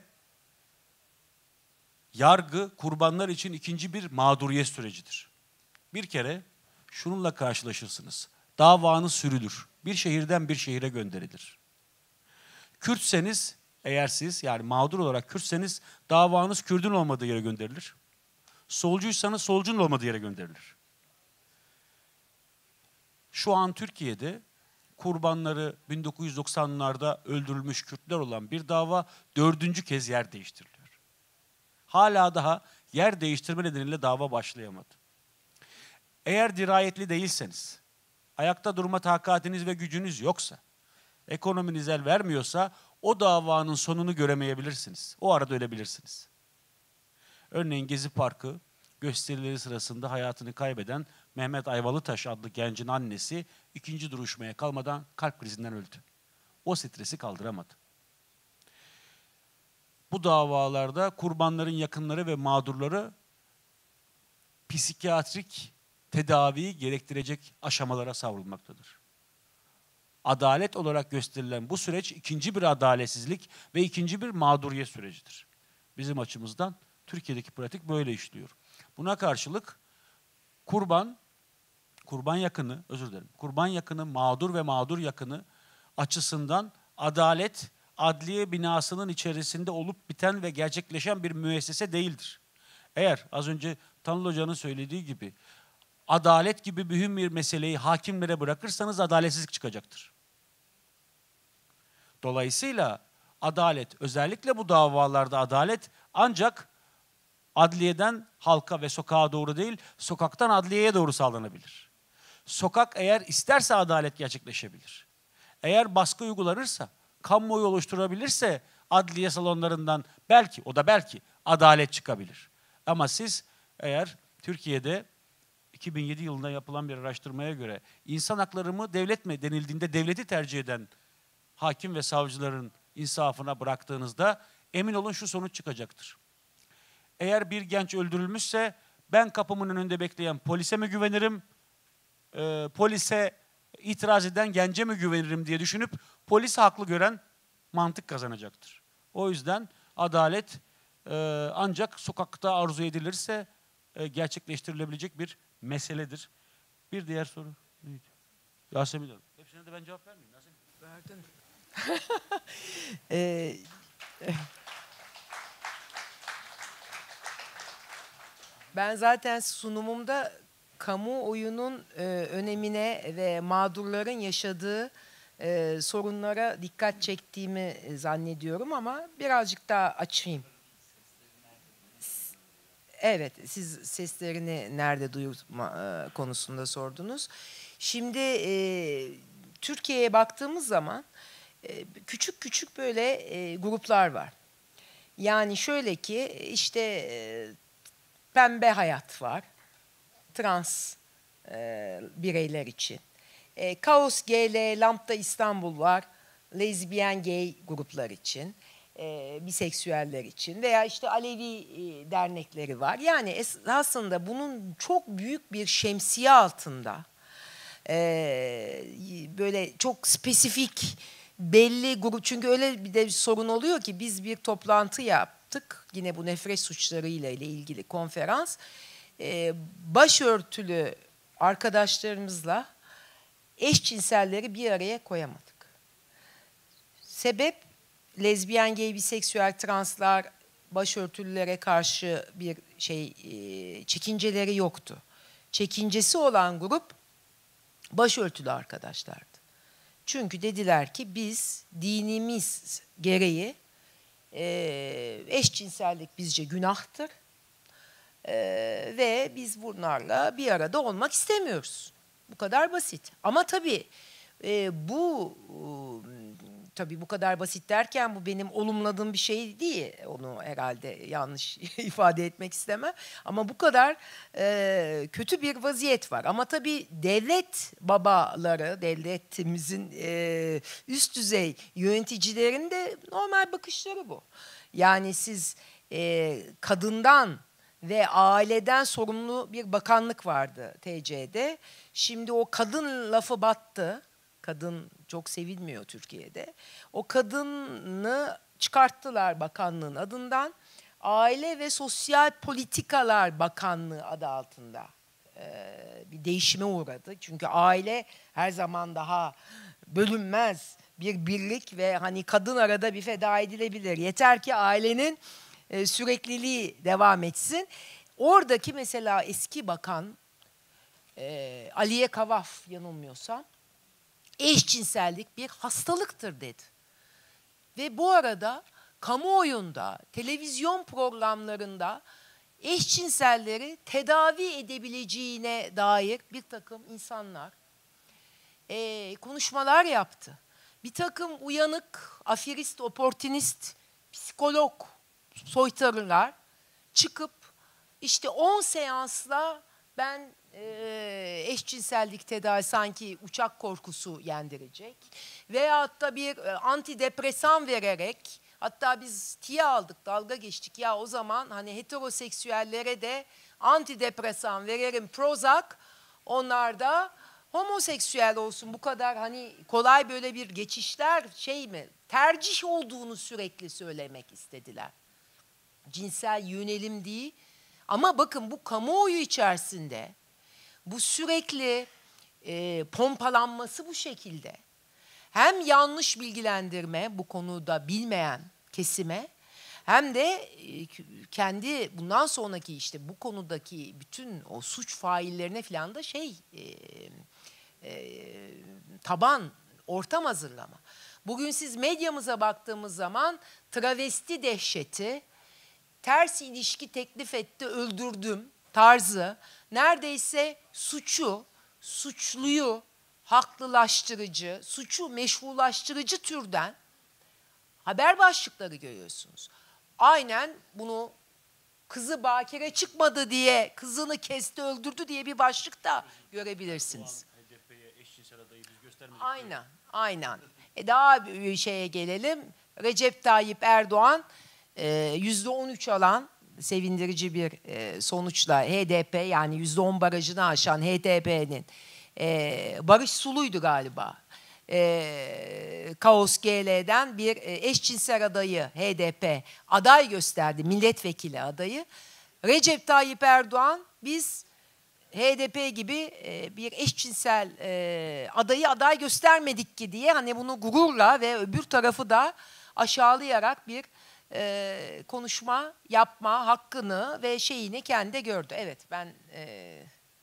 Speaker 6: yargı kurbanlar için ikinci bir mağduriyet sürecidir. Bir kere şununla karşılaşırsınız. Davanız sürülür. Bir şehirden bir şehire gönderilir. Kürtseniz, eğer siz yani mağdur olarak Kürtseniz davanız Kürdün olmadığı yere gönderilir. Solcuysanız solcunun olmadığı yere gönderilir. Şu an Türkiye'de kurbanları bin dokuz yüz doksanlarda öldürülmüş Kürtler olan bir dava dördüncü kez yer değiştiriliyor. Hala daha yer değiştirme nedeniyle dava başlayamadı. Eğer dirayetli değilseniz, ayakta durma takatiniz ve gücünüz yoksa, ekonominiz el vermiyorsa o davanın sonunu göremeyebilirsiniz. O arada ölebilirsiniz. Örneğin Gezi Parkı gösterileri sırasında hayatını kaybeden Mehmet Ayvalıtaş adlı gencin annesi ikinci duruşmaya kalmadan kalp krizinden öldü. O stresi kaldıramadı. bu davalarda kurbanların yakınları ve mağdurları psikiyatrik tedaviyi gerektirecek aşamalara savrulmaktadır. Adalet olarak gösterilen bu süreç ikinci bir adaletsizlik ve ikinci bir mağduriyet sürecidir. Bizim açımızdan Türkiye'deki pratik böyle işliyor. Buna karşılık kurban, kurban yakını, özür dilerim, kurban yakını, mağdur ve mağdur yakını açısından adalet, adliye binasının içerisinde olup biten ve gerçekleşen bir müessese değildir. Eğer az önce Tanıl Hoca'nın söylediği gibi adalet gibi mühim bir meseleyi hakimlere bırakırsanız adaletsizlik çıkacaktır. Dolayısıyla adalet, özellikle bu davalarda adalet ancak adliyeden halka ve sokağa doğru değil, sokaktan adliyeye doğru sağlanabilir. Sokak eğer isterse adalet gerçekleşebilir. Eğer baskı uygulanırsa, kamuoyu oluşturabilirse adliye salonlarından belki, o da belki adalet çıkabilir. Ama siz eğer Türkiye'de iki bin yedi yılında yapılan bir araştırmaya göre insan hakları mı devlet mi denildiğinde devleti tercih eden hakim ve savcıların insafına bıraktığınızda emin olun şu sonuç çıkacaktır. Eğer bir genç öldürülmüşse ben kapımın önünde bekleyen polise mi güvenirim, e, polise itiraz eden gence mi güvenirim diye düşünüp polisi haklı gören mantık kazanacaktır. O yüzden adalet e, ancak sokakta arzu edilirse e, gerçekleştirilebilecek bir meseledir. Bir diğer soru neydi? Yasemin Hanım. Hepsine de ben cevap vermeyeyim. Yasemin.
Speaker 7: Verdin. ee, ben zaten sunumumda kamuoyunun e, önemine ve mağdurların yaşadığı e, sorunlara dikkat çektiğimi zannediyorum ama birazcık daha açayım. Evet, siz seslerini nerede duyurma e, konusunda sordunuz. Şimdi e, Türkiye'ye baktığımız zaman e, küçük küçük böyle e, gruplar var. Yani şöyle ki işte e, pembe hayat var, trans e, bireyler için. E, Kaos G L, Lambda İstanbul var, lezbiyen gay gruplar için. E, biseksüeller için veya işte Alevi e, dernekleri var. Yani es, aslında bunun çok büyük bir şemsiye altında e, böyle çok spesifik belli grup, çünkü öyle bir de bir sorun oluyor ki biz bir toplantı yaptık yine bu nefret suçlarıyla ile ilgili konferans, e, başörtülü arkadaşlarımızla eşcinselleri bir araya koyamadık. Sebep lezbiyen, gay, biseksüel, translar, başörtülülere karşı bir şey e, çekinceleri yoktu. Çekincesi olan grup başörtülü arkadaşlardı. Çünkü dediler ki biz dinimiz gereği e, eşcinsellik bizce günahtır e, ve biz bunlarla bir arada olmak istemiyoruz. Bu kadar basit. Ama tabii e, bu tabii bu kadar basit derken bu benim olumladığım bir şey değil. Onu herhalde yanlış ifade etmek istemem. Ama bu kadar e, kötü bir vaziyet var. Ama tabii devlet babaları, devletimizin e, üst düzey yöneticilerin de normal bakışları bu. Yani siz e, kadından ve aileden sorumlu bir bakanlık vardı T C'de. Şimdi o kadın lafı battı. Kadın çok sevilmiyor Türkiye'de. O kadını çıkarttılar bakanlığın adından. Aile ve Sosyal Politikalar Bakanlığı adı altında ee, bir değişime uğradı. Çünkü aile her zaman daha bölünmez bir birlik ve hani kadın arada bir feda edilebilir. Yeter ki ailenin e, sürekliliği devam etsin. Oradaki mesela eski bakan e, Aliye Kavaf yanılmıyorsam eşcinsellik bir hastalıktır dedi. Ve bu arada kamuoyunda, televizyon programlarında eşcinselleri tedavi edebileceğine dair bir takım insanlar e, konuşmalar yaptı. Bir takım uyanık, aferist, oportunist, psikolog soytarılar çıkıp işte on seansla ben e, eşcinsellik tedavi sanki uçak korkusu yendirecek veyahut da bir e, antidepresan vererek Hatta biz tiye aldık, dalga geçtik. Ya o zaman hani heteroseksüellere de antidepresan verelim, Prozac, onlar da homoseksüel olsun. Bu kadar hani kolay böyle bir geçişler şey mi? Tercih olduğunu sürekli söylemek istediler. Cinsel yönelim değil. Ama bakın bu kamuoyu içerisinde bu sürekli e, pompalanması bu şekilde. Hem yanlış bilgilendirme bu konuda bilmeyen kesime, hem de e, kendi bundan sonraki işte bu konudaki bütün o suç faillerine falan da şey e, e, taban, ortam hazırlama. Bugün siz medyamıza baktığımız zaman travesti dehşeti, ters ilişki teklif etti, öldürdüm tarzı, neredeyse suçu, suçluyu haklılaştırıcı, suçu meşrulaştırıcı türden haber başlıkları görüyorsunuz. Aynen bunu kızı bakire çıkmadı diye, kızını kesti öldürdü diye bir başlık da görebilirsiniz. Aynen, aynen. E daha bir şeye gelelim. Recep Tayyip Erdoğan yüzde on üç alan sevindirici bir e, sonuçla H D P, yani yüzde on barajını aşan H D P'nin e, Barış Sulu'ydu galiba. E, Kaos G L'den bir e, eşcinsel adayı H D P aday gösterdi, milletvekili adayı. Recep Tayyip Erdoğan biz H D P gibi e, bir eşcinsel e, adayı aday göstermedik ki diye hani bunu gururla ve öbür tarafı da aşağılayarak bir e, konuşma yapma hakkını ve şeyini kendi gördü. Evet ben... E,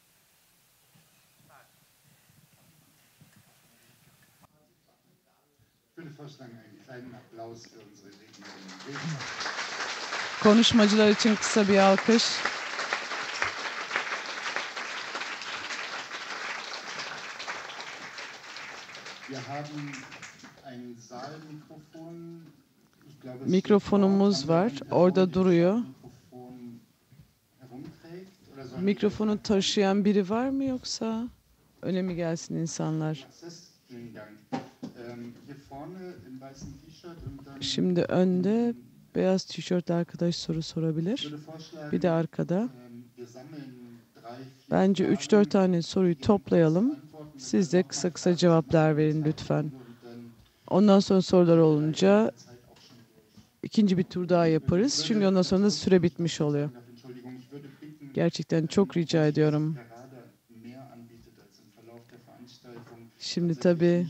Speaker 5: Konuşmacılar için kısa bir alkış. Mikrofonumuz var. Orada duruyor. Mikrofonu taşıyan biri var mı yoksa öne mi gelsin insanlar? Şimdi önde beyaz tişörtlü arkadaş soru sorabilir. Bir de arkada. Bence üç dört tane soruyu toplayalım. Siz de kısa kısa cevaplar verin lütfen. Ondan sonra sorular olunca ikinci bir tur daha yaparız. Çünkü ondan sonra da süre bitmiş oluyor. Gerçekten çok rica ediyorum. Şimdi tabii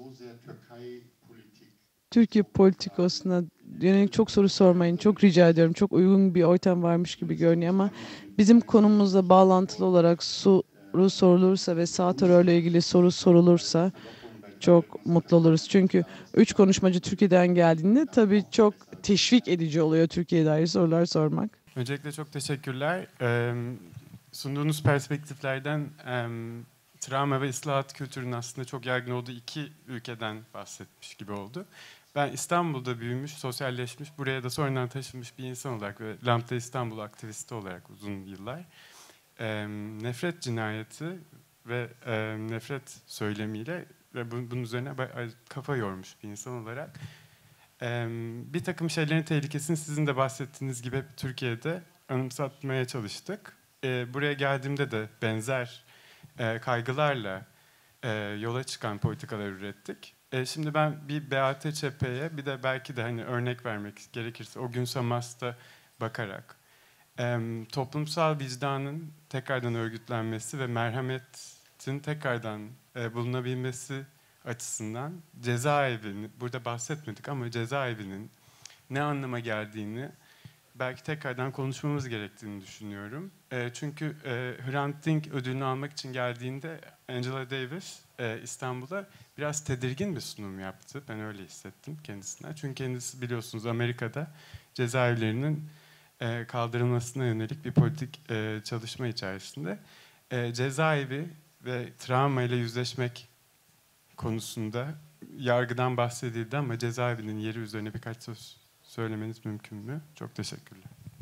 Speaker 5: Türkiye politikasına yönelik çok soru sormayın. Çok rica ediyorum. Çok uygun bir ortam varmış gibi görünüyor ama bizim konumuzla bağlantılı olarak soru sorulursa ve sağ terörle ilgili soru sorulursa çok mutlu oluruz. Çünkü üç konuşmacı Türkiye'den geldiğinde tabii çok teşvik edici oluyor Türkiye'ye dair sorular sormak.
Speaker 8: Öncelikle çok teşekkürler. Ee, sunduğunuz perspektiflerden e, travma ve islahat kültürünün aslında çok yaygın olduğu iki ülkeden bahsetmiş gibi oldu. Ben İstanbul'da büyümüş, sosyalleşmiş, buraya da sonradan taşınmış bir insan olarak ve Lambda İstanbul aktivisti olarak uzun yıllar e, nefret cinayeti ve e, nefret söylemiyle ve bunun üzerine kafa yormuş bir insan olarak e, bir takım şeylerin tehlikesini sizin de bahsettiğiniz gibi hep Türkiye'de anımsatmaya çalıştık. E, buraya geldiğimde de benzer e, kaygılarla e, yola çıkan politikalar ürettik. E, şimdi ben bir B A T Ç P'ye bir de belki de hani örnek vermek gerekirse o gün Samas'ta bakarak e, toplumsal vicdanın tekrardan örgütlenmesi ve merhametin tekrardan e, bulunabilmesi açısından cezaevinin, burada bahsetmedik ama cezaevinin ne anlama geldiğini belki tekrardan konuşmamız gerektiğini düşünüyorum. E, çünkü e, Hrant Dink ödülünü almak için geldiğinde Angela Davis e, İstanbul'a biraz tedirgin bir sunum yaptı. Ben öyle hissettim kendisinden. Çünkü kendisi biliyorsunuz Amerika'da cezaevlerinin e, kaldırılmasına yönelik bir politik e, çalışma içerisinde. E, cezaevi ve travma ile yüzleşmek konusunda yargıdan bahsedildi ama cezaevinin yeri üzerine birkaç söz söylemeniz mümkün mü? Çok teşekkürler.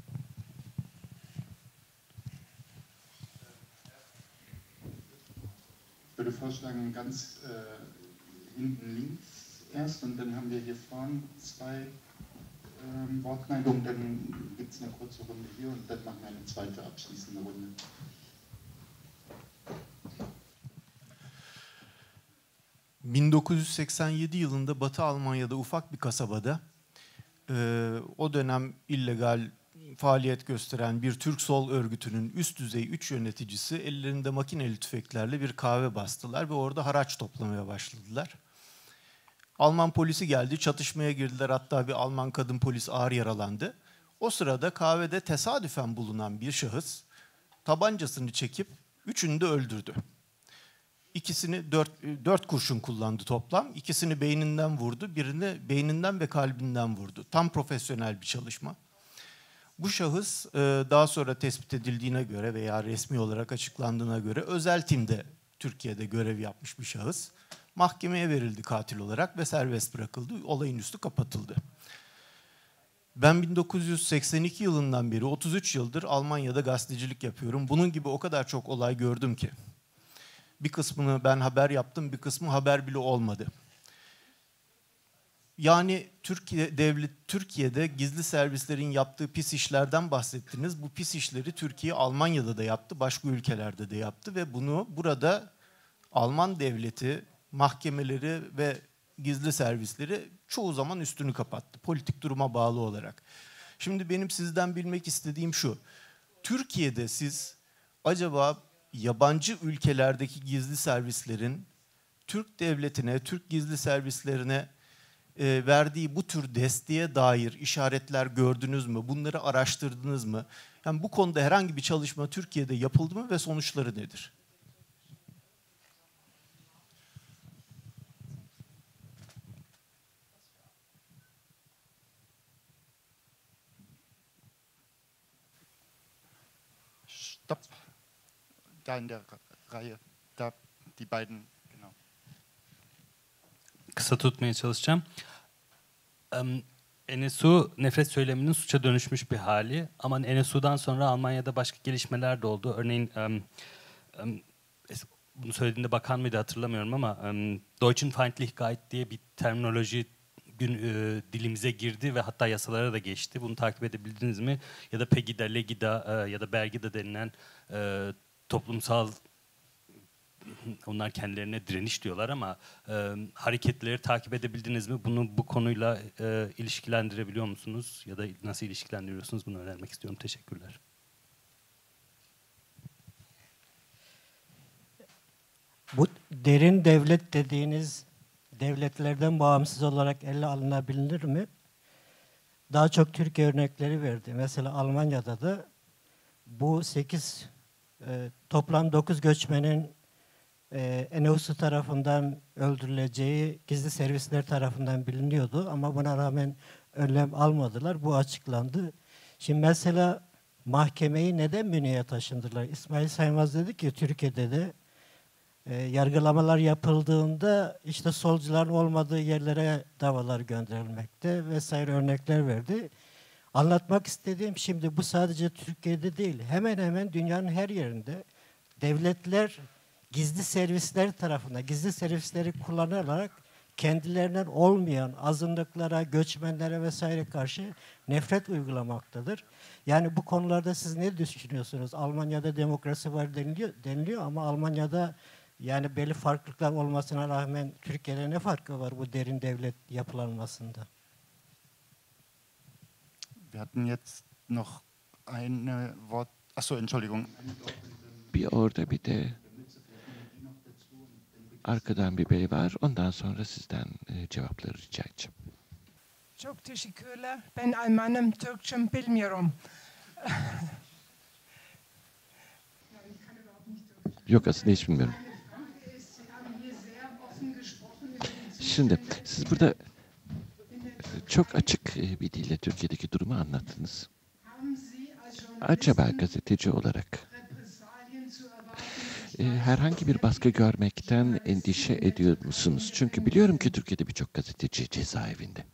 Speaker 2: Ich würde vorschlagen, ganz äh, hinten links erst und dann haben wir hier vorne zwei ähm, Wortmeldung, dann gibt es eine kurze Runde hier und dann machen wir eine zweite abschließende Runde.
Speaker 9: bin dokuz yüz seksen yedi yılında Batı Almanya'da ufak bir kasabada e, o dönem illegal faaliyet gösteren bir Türk Sol örgütünün üst düzey üç yöneticisi ellerinde makineli tüfeklerle bir kahve bastılar ve orada haraç toplamaya başladılar. Alman polisi geldi, çatışmaya girdiler, hatta bir Alman kadın polis ağır yaralandı. O sırada kahvede tesadüfen bulunan bir şahıs tabancasını çekip üçünü de öldürdü. İkisini dört, dört kurşun kullandı toplam. İkisini beyninden vurdu, birini beyninden ve kalbinden vurdu. Tam profesyonel bir çalışma. Bu şahıs daha sonra tespit edildiğine göre veya resmi olarak açıklandığına göre özel timde Türkiye'de görev yapmış bir şahıs. Mahkemeye verildi katil olarak ve serbest bırakıldı. Olayın üstü kapatıldı. Ben bin dokuz yüz seksen iki yılından beri otuz üç yıldır Almanya'da gazetecilik yapıyorum. Bunun gibi o kadar çok olay gördüm ki. Bir kısmını ben haber yaptım, bir kısmı haber bile olmadı. Yani Türkiye devlet Türkiye'de gizli servislerin yaptığı pis işlerden bahsettiniz. Bu pis işleri Türkiye Almanya'da da yaptı, başka ülkelerde de yaptı ve bunu burada Alman devleti, mahkemeleri ve gizli servisleri çoğu zaman üstünü kapattı. Politik duruma bağlı olarak. Şimdi benim sizden bilmek istediğim şu. Türkiye'de siz acaba yabancı ülkelerdeki gizli servislerin Türk devletine, Türk gizli servislerine e, verdiği bu tür desteğe dair işaretler gördünüz mü? Bunları araştırdınız mı? Yani bu konuda herhangi bir çalışma Türkiye'de yapıldı mı ve sonuçları nedir?
Speaker 2: Stopp. Da in der Reihe. Da die beiden, genau.
Speaker 10: Kısa tutmaya çalışacağım. Um, N S U nefret söyleminin suça dönüşmüş bir hali. Ama N S U'dan sonra Almanya'da başka gelişmeler de oldu. Örneğin um, um, bunu söylediğinde bakan mıydı hatırlamıyorum ama um, Deutschenfeindlichkeit diye bir terminoloji gün e, dilimize girdi ve hatta yasalara da geçti. Bunu takip edebildiniz mi? Ya da Pegida, Legida e, ya da Bergida denilen e, toplumsal, onlar kendilerine direniş diyorlar ama e, hareketleri takip edebildiniz mi? Bunu bu konuyla e, ilişkilendirebiliyor musunuz? Ya da nasıl ilişkilendiriyorsunuz? Bunu öğrenmek istiyorum. Teşekkürler.
Speaker 11: Bu derin devlet dediğiniz devletlerden bağımsız olarak ele alınabilir mi? Daha çok Türkiye örnekleri verdi. Mesela Almanya'da da bu sekiz e, toplam dokuz göçmenin e, N S U tarafından öldürüleceği gizli servisler tarafından biliniyordu ama buna rağmen önlem almadılar. Bu açıklandı. Şimdi mesela mahkemeyi neden Münih'e taşındılar? İsmail Saymaz dedi ki Türkiye'de de E, yargılamalar yapıldığında işte solcuların olmadığı yerlere davalar gönderilmekte vesaire örnekler verdi. Anlatmak istediğim şimdi bu sadece Türkiye'de değil, hemen hemen dünyanın her yerinde devletler gizli servisler tarafından, gizli servisleri kullanarak kendilerinden olmayan azınlıklara, göçmenlere vesaire karşı nefret uygulamaktadır. Yani bu konularda siz ne düşünüyorsunuz? Almanya'da demokrasi var deniliyor, deniliyor ama Almanya'da yani belli farklılıklar olmasına rağmen Türkiye'de ne farkı var bu derin devlet yapılanmasında?
Speaker 2: Wir hatten jetzt noch eine Wort... Achso, Entschuldigung.
Speaker 3: Bir orada bir de arkadan bir bey var. Ondan sonra sizden e, cevapları rica edeceğim.
Speaker 12: Çok teşekkürler. Ben Almanım, Türkçem bilmiyorum.
Speaker 3: Yok, aslında hiç bilmiyorum. Şimdi siz burada çok açık bir dille Türkiye'deki durumu anlattınız. Acaba gazeteci olarak herhangi bir baskı görmekten endişe ediyor musunuz? Çünkü biliyorum ki Türkiye'de birçok gazeteci cezaevinde.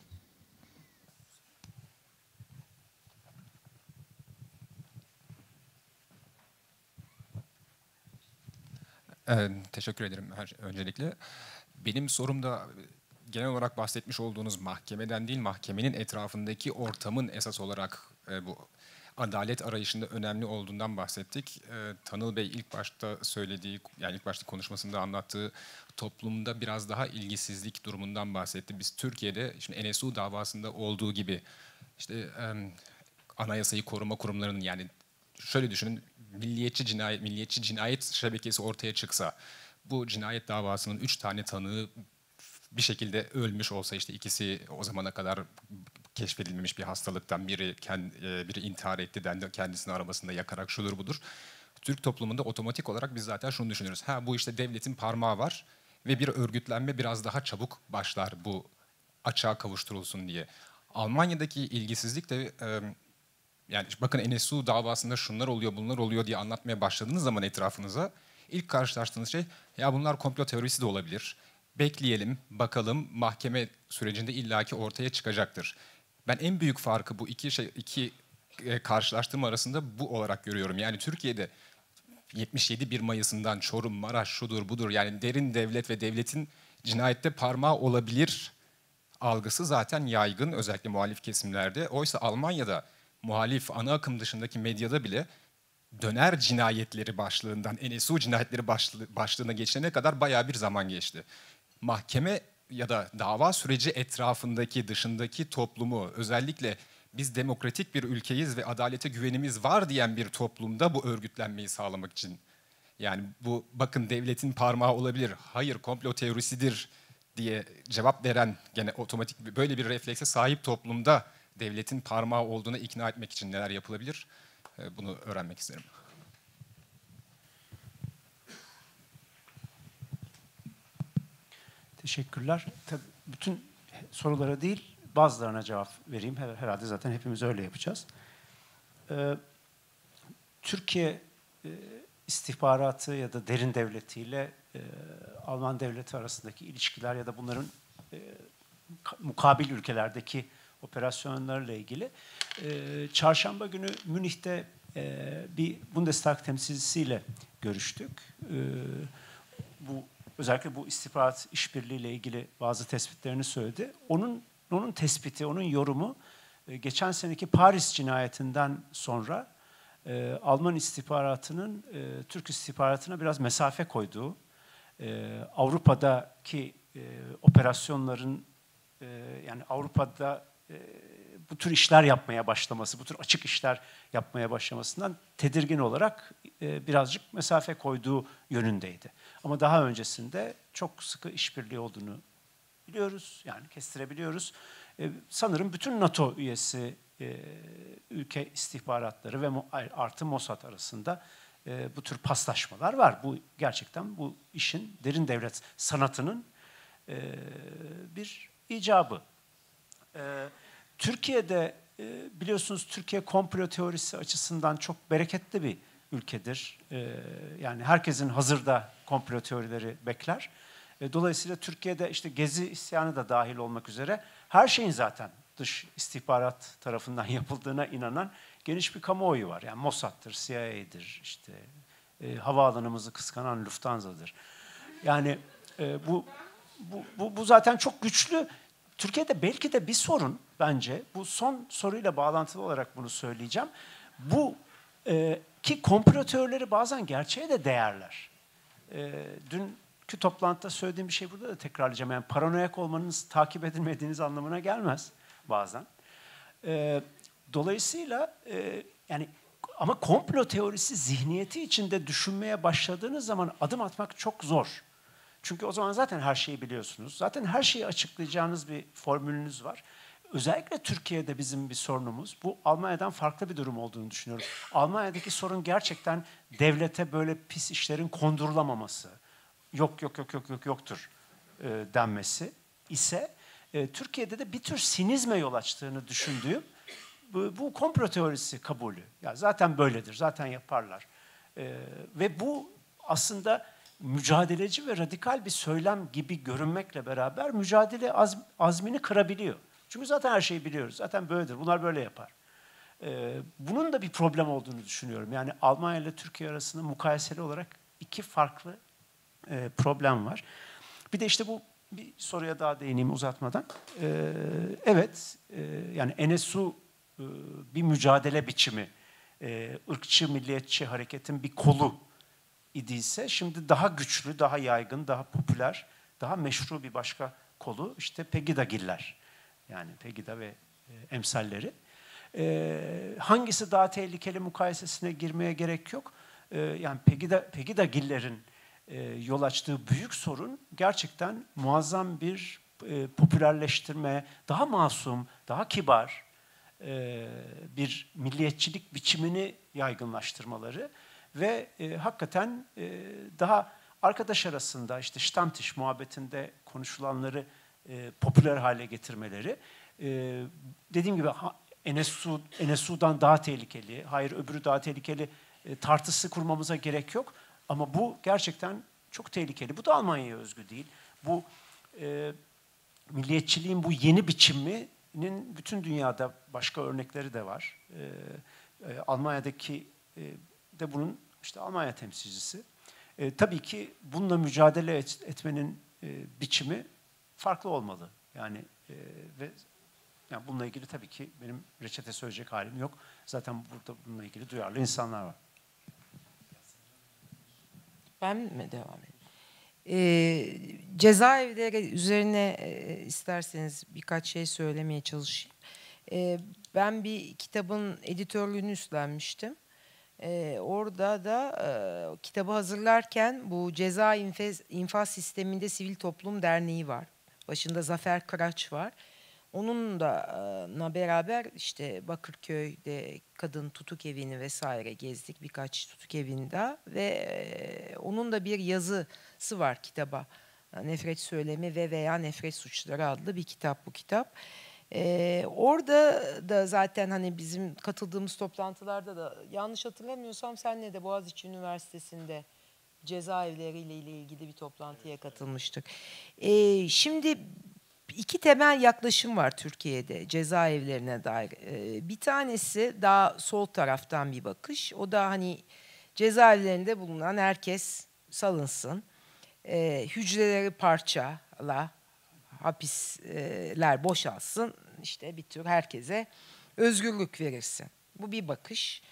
Speaker 13: Ee, teşekkür ederim her öncelikle. Benim sorum da genel olarak bahsetmiş olduğunuz mahkemeden değil, mahkemenin etrafındaki ortamın esas olarak e, bu adalet arayışında önemli olduğundan bahsettik. E, Tanıl Bey ilk başta söylediği, yani ilk başta konuşmasında anlattığı toplumda biraz daha ilgisizlik durumundan bahsetti. Biz Türkiye'de şimdi N S U davasında olduğu gibi işte e, anayasayı koruma kurumlarının, yani şöyle düşünün, milliyetçi cinayet milliyetçi cinayet şebekesi ortaya çıksa, bu cinayet davasının üç tane tanığı bir şekilde ölmüş olsa, işte ikisi o zamana kadar keşfedilmemiş bir hastalıktan, biri kendi, biri intihar etti dendi, kendisini arabasında yakarak şudur budur. Türk toplumunda otomatik olarak biz zaten şunu düşünürüz. Ha, bu işte devletin parmağı var ve bir örgütlenme biraz daha çabuk başlar bu açığa kavuşturulsun diye. Almanya'daki ilgisizlik de e, yani bakın N S U davasında şunlar oluyor, bunlar oluyor diye anlatmaya başladığınız zaman etrafınıza ilk karşılaştığınız şey, ya bunlar komplo teorisi de olabilir. Bekleyelim, bakalım, mahkeme sürecinde illaki ortaya çıkacaktır. Ben en büyük farkı bu iki şey iki e, karşılaştırma arasında bu olarak görüyorum. Yani Türkiye'de yetmiş yedi bir Mayıs'ından Çorum, Maraş, şudur budur, yani derin devlet ve devletin cinayette parmağı olabilir algısı zaten yaygın, özellikle muhalif kesimlerde. Oysa Almanya'da muhalif ana akım dışındaki medyada bile döner cinayetleri başlığından N S U cinayetleri başlığı, başlığına geçene kadar bayağı bir zaman geçti. Mahkeme ya da dava süreci etrafındaki, dışındaki toplumu, özellikle biz demokratik bir ülkeyiz ve adalete güvenimiz var diyen bir toplumda bu örgütlenmeyi sağlamak için, yani bu bakın devletin parmağı olabilir, hayır komplo teorisidir diye cevap veren, gene otomatik böyle bir reflekse sahip toplumda devletin parmağı olduğuna ikna etmek için neler yapılabilir? Bunu öğrenmek isterim.
Speaker 4: Teşekkürler. Tabii bütün sorulara değil, bazılarına cevap vereyim. Herhalde zaten hepimiz öyle yapacağız. Ee, Türkiye e, istihbaratı ya da derin devletiyle e, Alman devleti arasındaki ilişkiler ya da bunların e, mukabil ülkelerdeki operasyonlarla ilgili e, çarşamba günü Münih'te e, bir Bundestag temsilcisiyle görüştük. E, bu özellikle bu istihbarat işbirliğiyle ilgili bazı tespitlerini söyledi. Onun onun tespiti, onun yorumu e, geçen seneki Paris cinayetinden sonra e, Alman istihbaratının e, Türk istihbaratına biraz mesafe koyduğu, e, Avrupa'daki e, operasyonların e, yani Avrupa'da e, bu tür işler yapmaya başlaması, bu tür açık işler yapmaya başlamasından tedirgin olarak e, birazcık mesafe koyduğu yönündeydi. Ama daha öncesinde çok sıkı işbirliği olduğunu biliyoruz, yani kestirebiliyoruz. E, sanırım bütün NATO üyesi e, ülke istihbaratları ve artı Mossad arasında e, bu tür paslaşmalar var. Bu gerçekten bu işin derin devlet sanatının e, bir icabı. E, Türkiye'de e, biliyorsunuz Türkiye komplo teorisi açısından çok bereketli bir ülkedir. E, yani herkesin hazırda komplo teorileri bekler. E, dolayısıyla Türkiye'de işte Gezi isyanı da dahil olmak üzere her şeyin zaten dış istihbarat tarafından yapıldığına inanan geniş bir kamuoyu var. Yani Mossad'dır, C I A'dir, işte e, havaalanımızı kıskanan Lufthansa'dır. Yani e, bu, bu, bu, bu zaten çok güçlü. Türkiye'de belki de bir sorun bence, bu son soruyla bağlantılı olarak bunu söyleyeceğim. Bu e, ki komplo teorileri bazen gerçeğe de değerler. E, dünkü toplantıda söylediğim bir şey burada da tekrarlayacağım. Yani paranoyak olmanız takip edilmediğiniz anlamına gelmez bazen. E, dolayısıyla e, yani ama komplo teorisi zihniyeti içinde düşünmeye başladığınız zaman adım atmak çok zor. Çünkü o zaman zaten her şeyi biliyorsunuz. Zaten her şeyi açıklayacağınız bir formülünüz var. Özellikle Türkiye'de bizim bir sorunumuz, bu Almanya'dan farklı bir durum olduğunu düşünüyorum. Almanya'daki sorun gerçekten devlete böyle pis işlerin kondurulamaması, yok yok yok yok yok yoktur e, denmesi ise e, Türkiye'de de bir tür sinizme yol açtığını düşündüğüm bu, bu komplo teorisi kabulü. Ya zaten böyledir, zaten yaparlar. E, ve bu aslında mücadeleci ve radikal bir söylem gibi görünmekle beraber mücadele az, azmini kırabiliyor. Çünkü zaten her şeyi biliyoruz. Zaten böyledir. Bunlar böyle yapar. Ee, bunun da bir problem olduğunu düşünüyorum. Yani Almanya ile Türkiye arasında mukayeseli olarak iki farklı e, problem var. Bir de işte bu bir soruya daha değineyim uzatmadan. Ee, evet, e, yani N S U e, bir mücadele biçimi, e, ırkçı, milliyetçi hareketin bir kolu idiyse, şimdi daha güçlü, daha yaygın, daha popüler, daha meşru bir başka kolu işte Pegidagiller. Yani Pegida ve e, emsalleri. E, hangisi daha tehlikeli mukayesesine girmeye gerek yok. E, yani Pegida, Pegidagillerin e, yol açtığı büyük sorun gerçekten muazzam bir e, popülerleştirme, daha masum, daha kibar e, bir milliyetçilik biçimini yaygınlaştırmaları ve e, hakikaten e, daha arkadaş arasında işte Stammtisch muhabbetinde konuşulanları e, popüler hale getirmeleri. E, dediğim gibi N S U, N S U'dan daha tehlikeli, hayır öbürü daha tehlikeli e, tartısı kurmamıza gerek yok. Ama bu gerçekten çok tehlikeli. Bu da Almanya'ya özgü değil. Bu e, milliyetçiliğin bu yeni biçiminin bütün dünyada başka örnekleri de var. E, e, Almanya'daki e, de bunun işte Almanya temsilcisi. E, tabii ki bununla mücadele et, etmenin e, biçimi farklı olmalı. Yani e, ve yani bununla ilgili tabii ki benim reçete söyleyecek halim yok. Zaten burada bununla ilgili duyarlı insanlar var.
Speaker 7: Ben mi devam edeyim? Ee, cezaevleri üzerine e, isterseniz birkaç şey söylemeye çalışayım. Ee, ben bir kitabın editörlüğünü üstlenmiştim. Ee, orada da e, kitabı hazırlarken bu ceza infaz, infaz sisteminde Sivil Toplum Derneği var. Başında Zafer Kıraç var. Onunla beraber işte Bakırköy'de kadın tutuk evini vesaire gezdik, birkaç tutuk evinde ve onun da bir yazısı var kitaba. Nefret Söylemi ve veya Nefret Suçları adlı bir kitap bu kitap. Ee, orada da zaten hani bizim katıldığımız toplantılarda da yanlış hatırlamıyorsam senle de Boğaziçi Üniversitesi'nde cezaevleriyle ilgili bir toplantıya katılmıştık. Ee, şimdi İki temel yaklaşım var Türkiye'de cezaevlerine dair. Ee, bir tanesi daha sol taraftan bir bakış. O da hani cezaevlerinde bulunan herkes salınsın. Ee, hücreleri parçala, hapisler boşalsın. İşte bir tür herkese özgürlük verirsin. Bu bir bakış.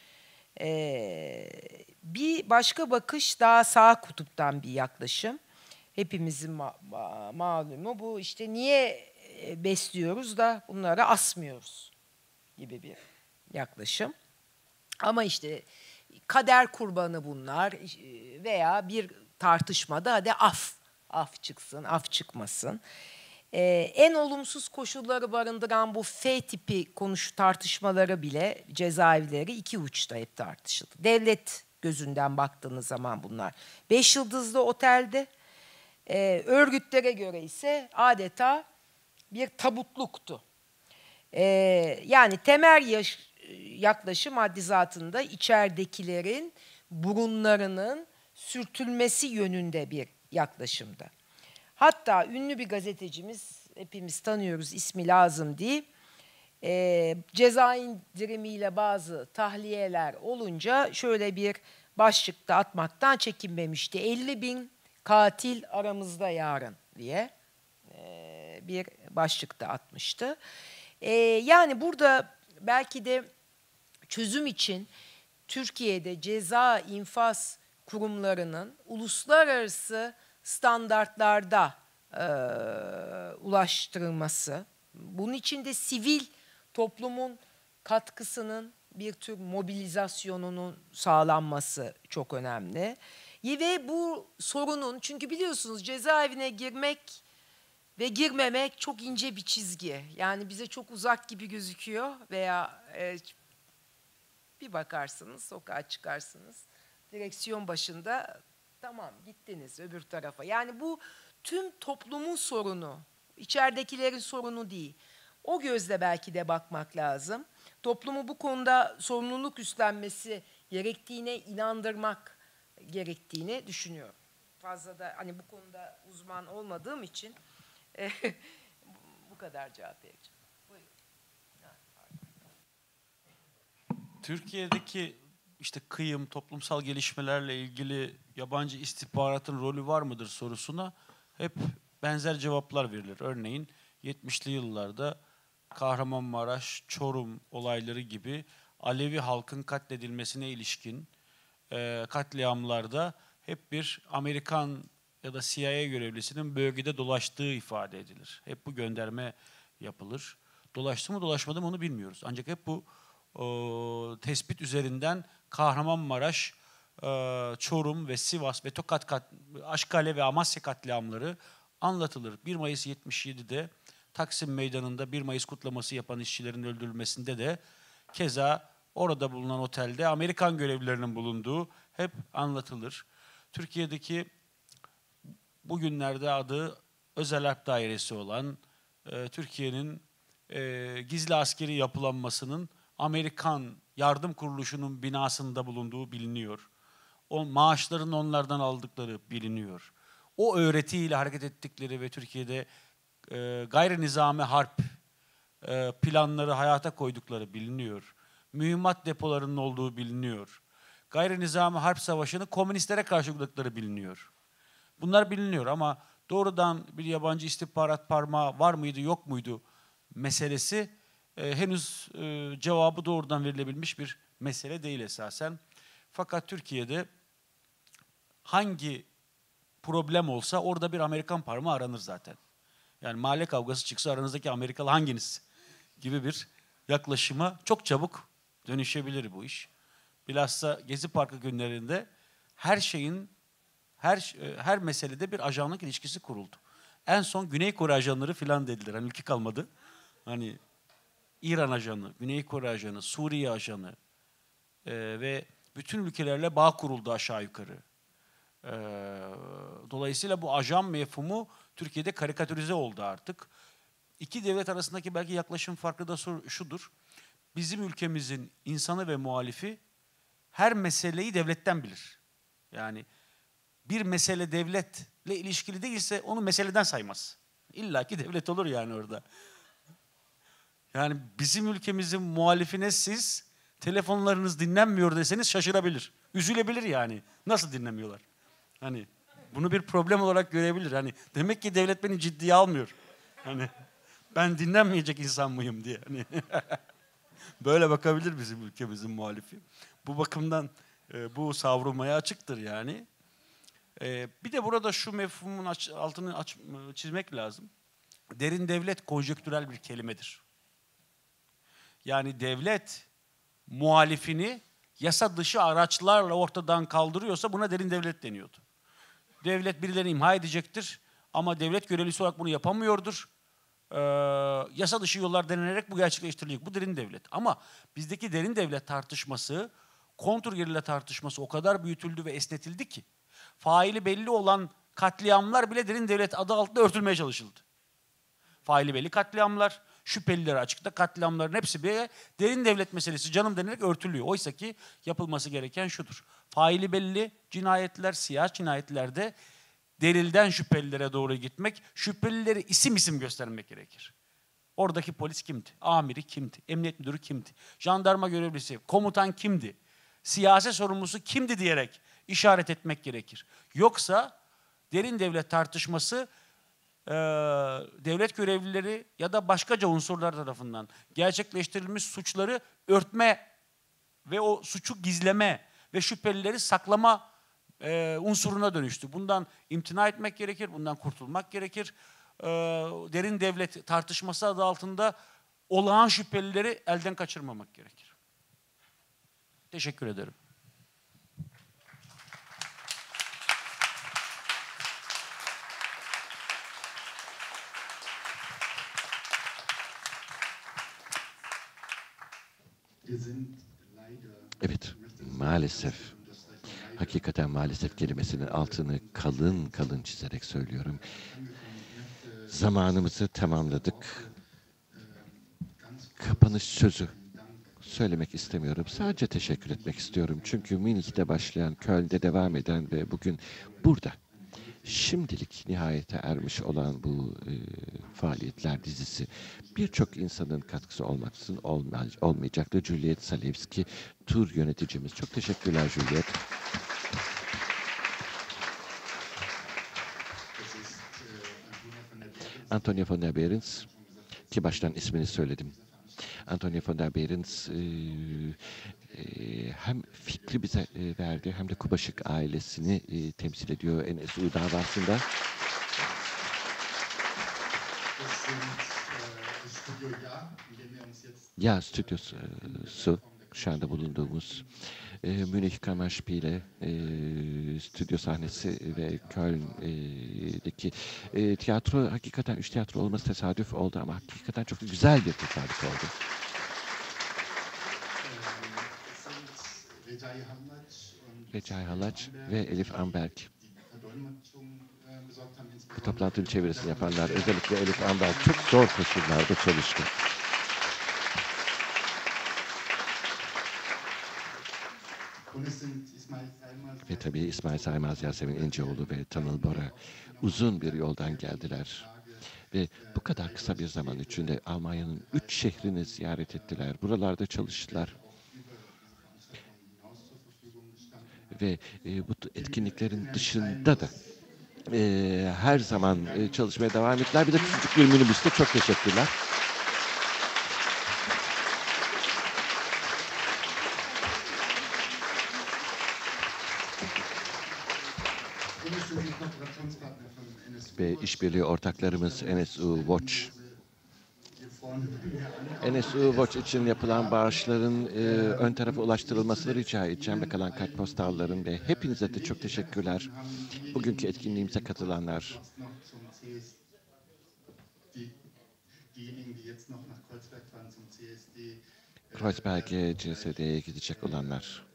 Speaker 7: Ee, bir başka bakış daha sağ kutuptan bir yaklaşım. Hepimizin ma- ma- malumu bu işte niye besliyoruz da bunları asmıyoruz gibi bir yaklaşım. Ama işte kader kurbanı bunlar veya bir tartışmada hadi af, af çıksın, af çıkmasın. Ee, en olumsuz koşulları barındıran bu F tipi konuş tartışmaları bile cezaevleri iki uçta hep tartışıldı. Devlet gözünden baktığınız zaman bunlar beş yıldızlı otelde. Ee, örgütlere göre ise adeta bir tabutluktu. Ee, yani temel yaş, yaklaşım haddi zatında içeridekilerin burunlarının sürtülmesi yönünde bir yaklaşımdı. Hatta ünlü bir gazetecimiz, hepimiz tanıyoruz, ismi lazım değil, e, ceza indirimiyle bazı tahliyeler olunca şöyle bir başlıkta atmaktan çekinmemişti. elli bin katil aramızda yarın diye e, bir başlıkta atmıştı. E, yani burada belki de çözüm için Türkiye'de ceza infaz kurumlarının uluslararası standartlarda e, ulaştırılması, bunun için de sivil toplumun katkısının bir tür mobilizasyonunun sağlanması çok önemli. Ve bu sorunun, çünkü biliyorsunuz cezaevine girmek ve girmemek çok ince bir çizgi. Yani bize çok uzak gibi gözüküyor veya e, bir bakarsınız, sokağa çıkarsınız, direksiyon başında tamam gittiniz öbür tarafa. Yani bu tüm toplumun sorunu, içeridekilerin sorunu değil. O gözle belki de bakmak lazım. Toplumu bu konuda sorumluluk üstlenmesi gerektiğine inandırmak gerektiğini düşünüyorum. Fazla da hani bu konuda uzman olmadığım için bu kadar cevap vereceğim. Buyurun.
Speaker 6: Türkiye'deki işte kıyım, toplumsal gelişmelerle ilgili yabancı istihbaratın rolü var mıdır sorusuna hep benzer cevaplar verilir. Örneğin yetmişli yıllarda Kahramanmaraş, Çorum olayları gibi Alevi halkın katledilmesine ilişkin e, katliamlarda hep bir Amerikan ya da C I A görevlisinin bölgede dolaştığı ifade edilir. Hep bu gönderme yapılır. Dolaştı mı dolaşmadı mı onu bilmiyoruz. Ancak hep bu o, tespit üzerinden Kahramanmaraş, e, Çorum ve Sivas ve Tokat, kat, Aşkale ve Amasya katliamları anlatılır. bir Mayıs yetmiş yedi'de Taksim Meydanı'nda bir Mayıs kutlaması yapan işçilerin öldürülmesinde de keza orada bulunan otelde Amerikan görevlilerinin bulunduğu hep anlatılır. Türkiye'deki bugünlerde adı Özel Harp Dairesi olan e, Türkiye'nin e, gizli askeri yapılanmasının Amerikan Yardım Kuruluşu'nun binasında bulunduğu biliniyor. O maaşlarını onlardan aldıkları biliniyor. O öğretiyle hareket ettikleri ve Türkiye'de e, gayri nizami harp e, planları hayata koydukları biliniyor. Mühimmat depolarının olduğu biliniyor. Gayri nizami harp savaşını komünistlere karşı uyguladıkları biliniyor. Bunlar biliniyor ama doğrudan bir yabancı istihbarat parmağı var mıydı yok muydu meselesi e, henüz e, cevabı doğrudan verilebilmiş bir mesele değil esasen. Fakat Türkiye'de hangi problem olsa orada bir Amerikan parmağı aranır zaten. Yani mahalle kavgası çıksa aranızdaki Amerikalı hanginiz gibi bir yaklaşıma çok çabuk dönüşebilir bu iş. Bilhassa Gezi Parkı günlerinde her şeyin, her her meselede bir ajanlık ilişkisi kuruldu. En son Güney Kore ajanları filan dediler. Hani ülke kalmadı. Hani İran ajanı, Güney Kore ajanı, Suriye ajanı e, ve bütün ülkelerle bağ kuruldu aşağı yukarı. E, dolayısıyla bu ajan mefhumu Türkiye'de karikatürize oldu artık. İki devlet arasındaki belki yaklaşım farkı da şudur. Bizim ülkemizin insanı ve muhalifi her meseleyi devletten bilir. Yani bir mesele devletle ilişkili değilse onu meseleden saymaz. İlla ki devlet olur yani orada. Yani bizim ülkemizin muhalifine siz telefonlarınız dinlenmiyor deseniz şaşırabilir. Üzülebilir yani. Nasıl dinlemiyorlar? Hani bunu bir problem olarak görebilir. Hani demek ki devlet beni ciddiye almıyor. Hani ben dinlenmeyecek insan mıyım diye. Hani böyle bakabilir bizim ülkemizin muhalifi. Bu bakımdan e, bu savrulmaya açıktır yani. E, bir de burada şu mefhumun aç, altını aç, çizmek lazım. Derin devlet konjonktürel bir kelimedir. Yani devlet muhalifini yasa dışı araçlarla ortadan kaldırıyorsa buna derin devlet deniyordu. Devlet birilerini imha edecektir ama devlet görevlisi olarak bunu yapamıyordur. Ee, yasa dışı yollar denenerek bu gerçekleştirilecek. Bu derin devlet. Ama bizdeki derin devlet tartışması, kontrgerilla tartışması o kadar büyütüldü ve esnetildi ki faili belli olan katliamlar bile derin devlet adı altında örtülmeye çalışıldı. Faili belli katliamlar, şüpheliler açıkta katliamların hepsi bir derin devlet meselesi canım denilerek örtülüyor. Oysa ki yapılması gereken şudur. Faili belli cinayetler, siyah cinayetlerde delilden şüphelilere doğru gitmek, şüphelileri isim isim göstermek gerekir. Oradaki polis kimdi? Amiri kimdi? Emniyet müdürü kimdi? Jandarma görevlisi, komutan kimdi? Siyasi sorumlusu kimdi diyerek işaret etmek gerekir. Yoksa derin devlet tartışması e, devlet görevlileri ya da başkaca unsurlar tarafından gerçekleştirilmiş suçları örtme ve o suçu gizleme ve şüphelileri saklama e, unsuruna dönüştü. Bundan imtina etmek gerekir, bundan kurtulmak gerekir. E, derin devlet tartışması adı altında olağan şüphelileri elden kaçırmamak gerekir. Teşekkür ederim.
Speaker 3: Evet, maalesef, hakikaten maalesef kelimesinin altını kalın kalın çizerek söylüyorum. Zamanımızı tamamladık. Kapanış sözü söylemek istemiyorum. Sadece teşekkür etmek istiyorum. Çünkü Münih'te başlayan, Köln'de devam eden ve bugün burada şimdilik nihayete ermiş olan bu e, faaliyetler dizisi birçok insanın katkısı olmaksızın olmay olmayacaktı. Juliet Salewski, tur yöneticimiz. Çok teşekkürler Juliet. Antonio von der Behrens, ki baştan ismini söyledim. Antonio von der Behrens e, e, hem fikri bize e, verdi hem de Kubaşık ailesini e, temsil ediyor N S U davasında. Ya stüdyosu şu anda bulunduğumuz e, Münih Kammerspiele e, stüdyo sahnesi ve Köln'deki e, tiyatro, hakikaten üç tiyatro olması tesadüf oldu ama hakikaten çok güzel bir tesadüf oldu. Recai Halaç ve Elif Amberg. Bu toplantının çevirisini yapanlar, özellikle Elif Amberg çok zor koşullarda çalıştı. Ve tabii İsmail Saymaz, Yasemin İnceoğlu ve Tanıl Bora uzun bir yoldan geldiler. Ve bu kadar kısa bir zaman içinde Almanya'nın üç şehrini ziyaret ettiler. Buralarda çalıştılar. Ve e, bu etkinliklerin dışında da e, her zaman e, çalışmaya devam ettiler. Bir de küçük bir minibüste çok teşekkürler. Ve işbirliği ortaklarımız N S U Watch. N S U Watch için yapılan bağışların e, ön tarafa ulaştırılmasını rica edeceğim ve kalan kartpostalların ve hepinize de çok teşekkürler. Bugünkü etkinliğimize katılanlar. Kreuzberg'e, C S D'ye gidecek olanlar.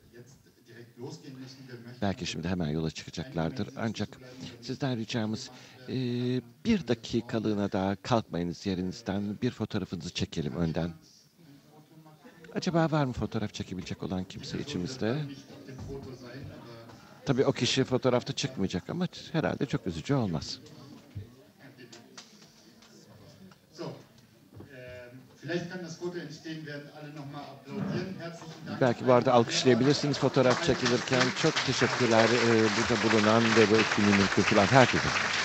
Speaker 3: Belki şimdi hemen yola çıkacaklardır. Ancak sizden ricamız e, bir dakikalığına daha kalkmayınız yerinizden. Bir fotoğrafınızı çekelim önden. Acaba var mı fotoğraf çekebilecek olan kimse içimizde? Tabii o kişi fotoğrafta çıkmayacak ama herhalde çok üzücü olmaz. Belki bu arada alkışlayabilirsiniz fotoğraf çekilirken. Çok teşekkürler e, burada bulunan ve bu etkinliği mümkün kılan herkese.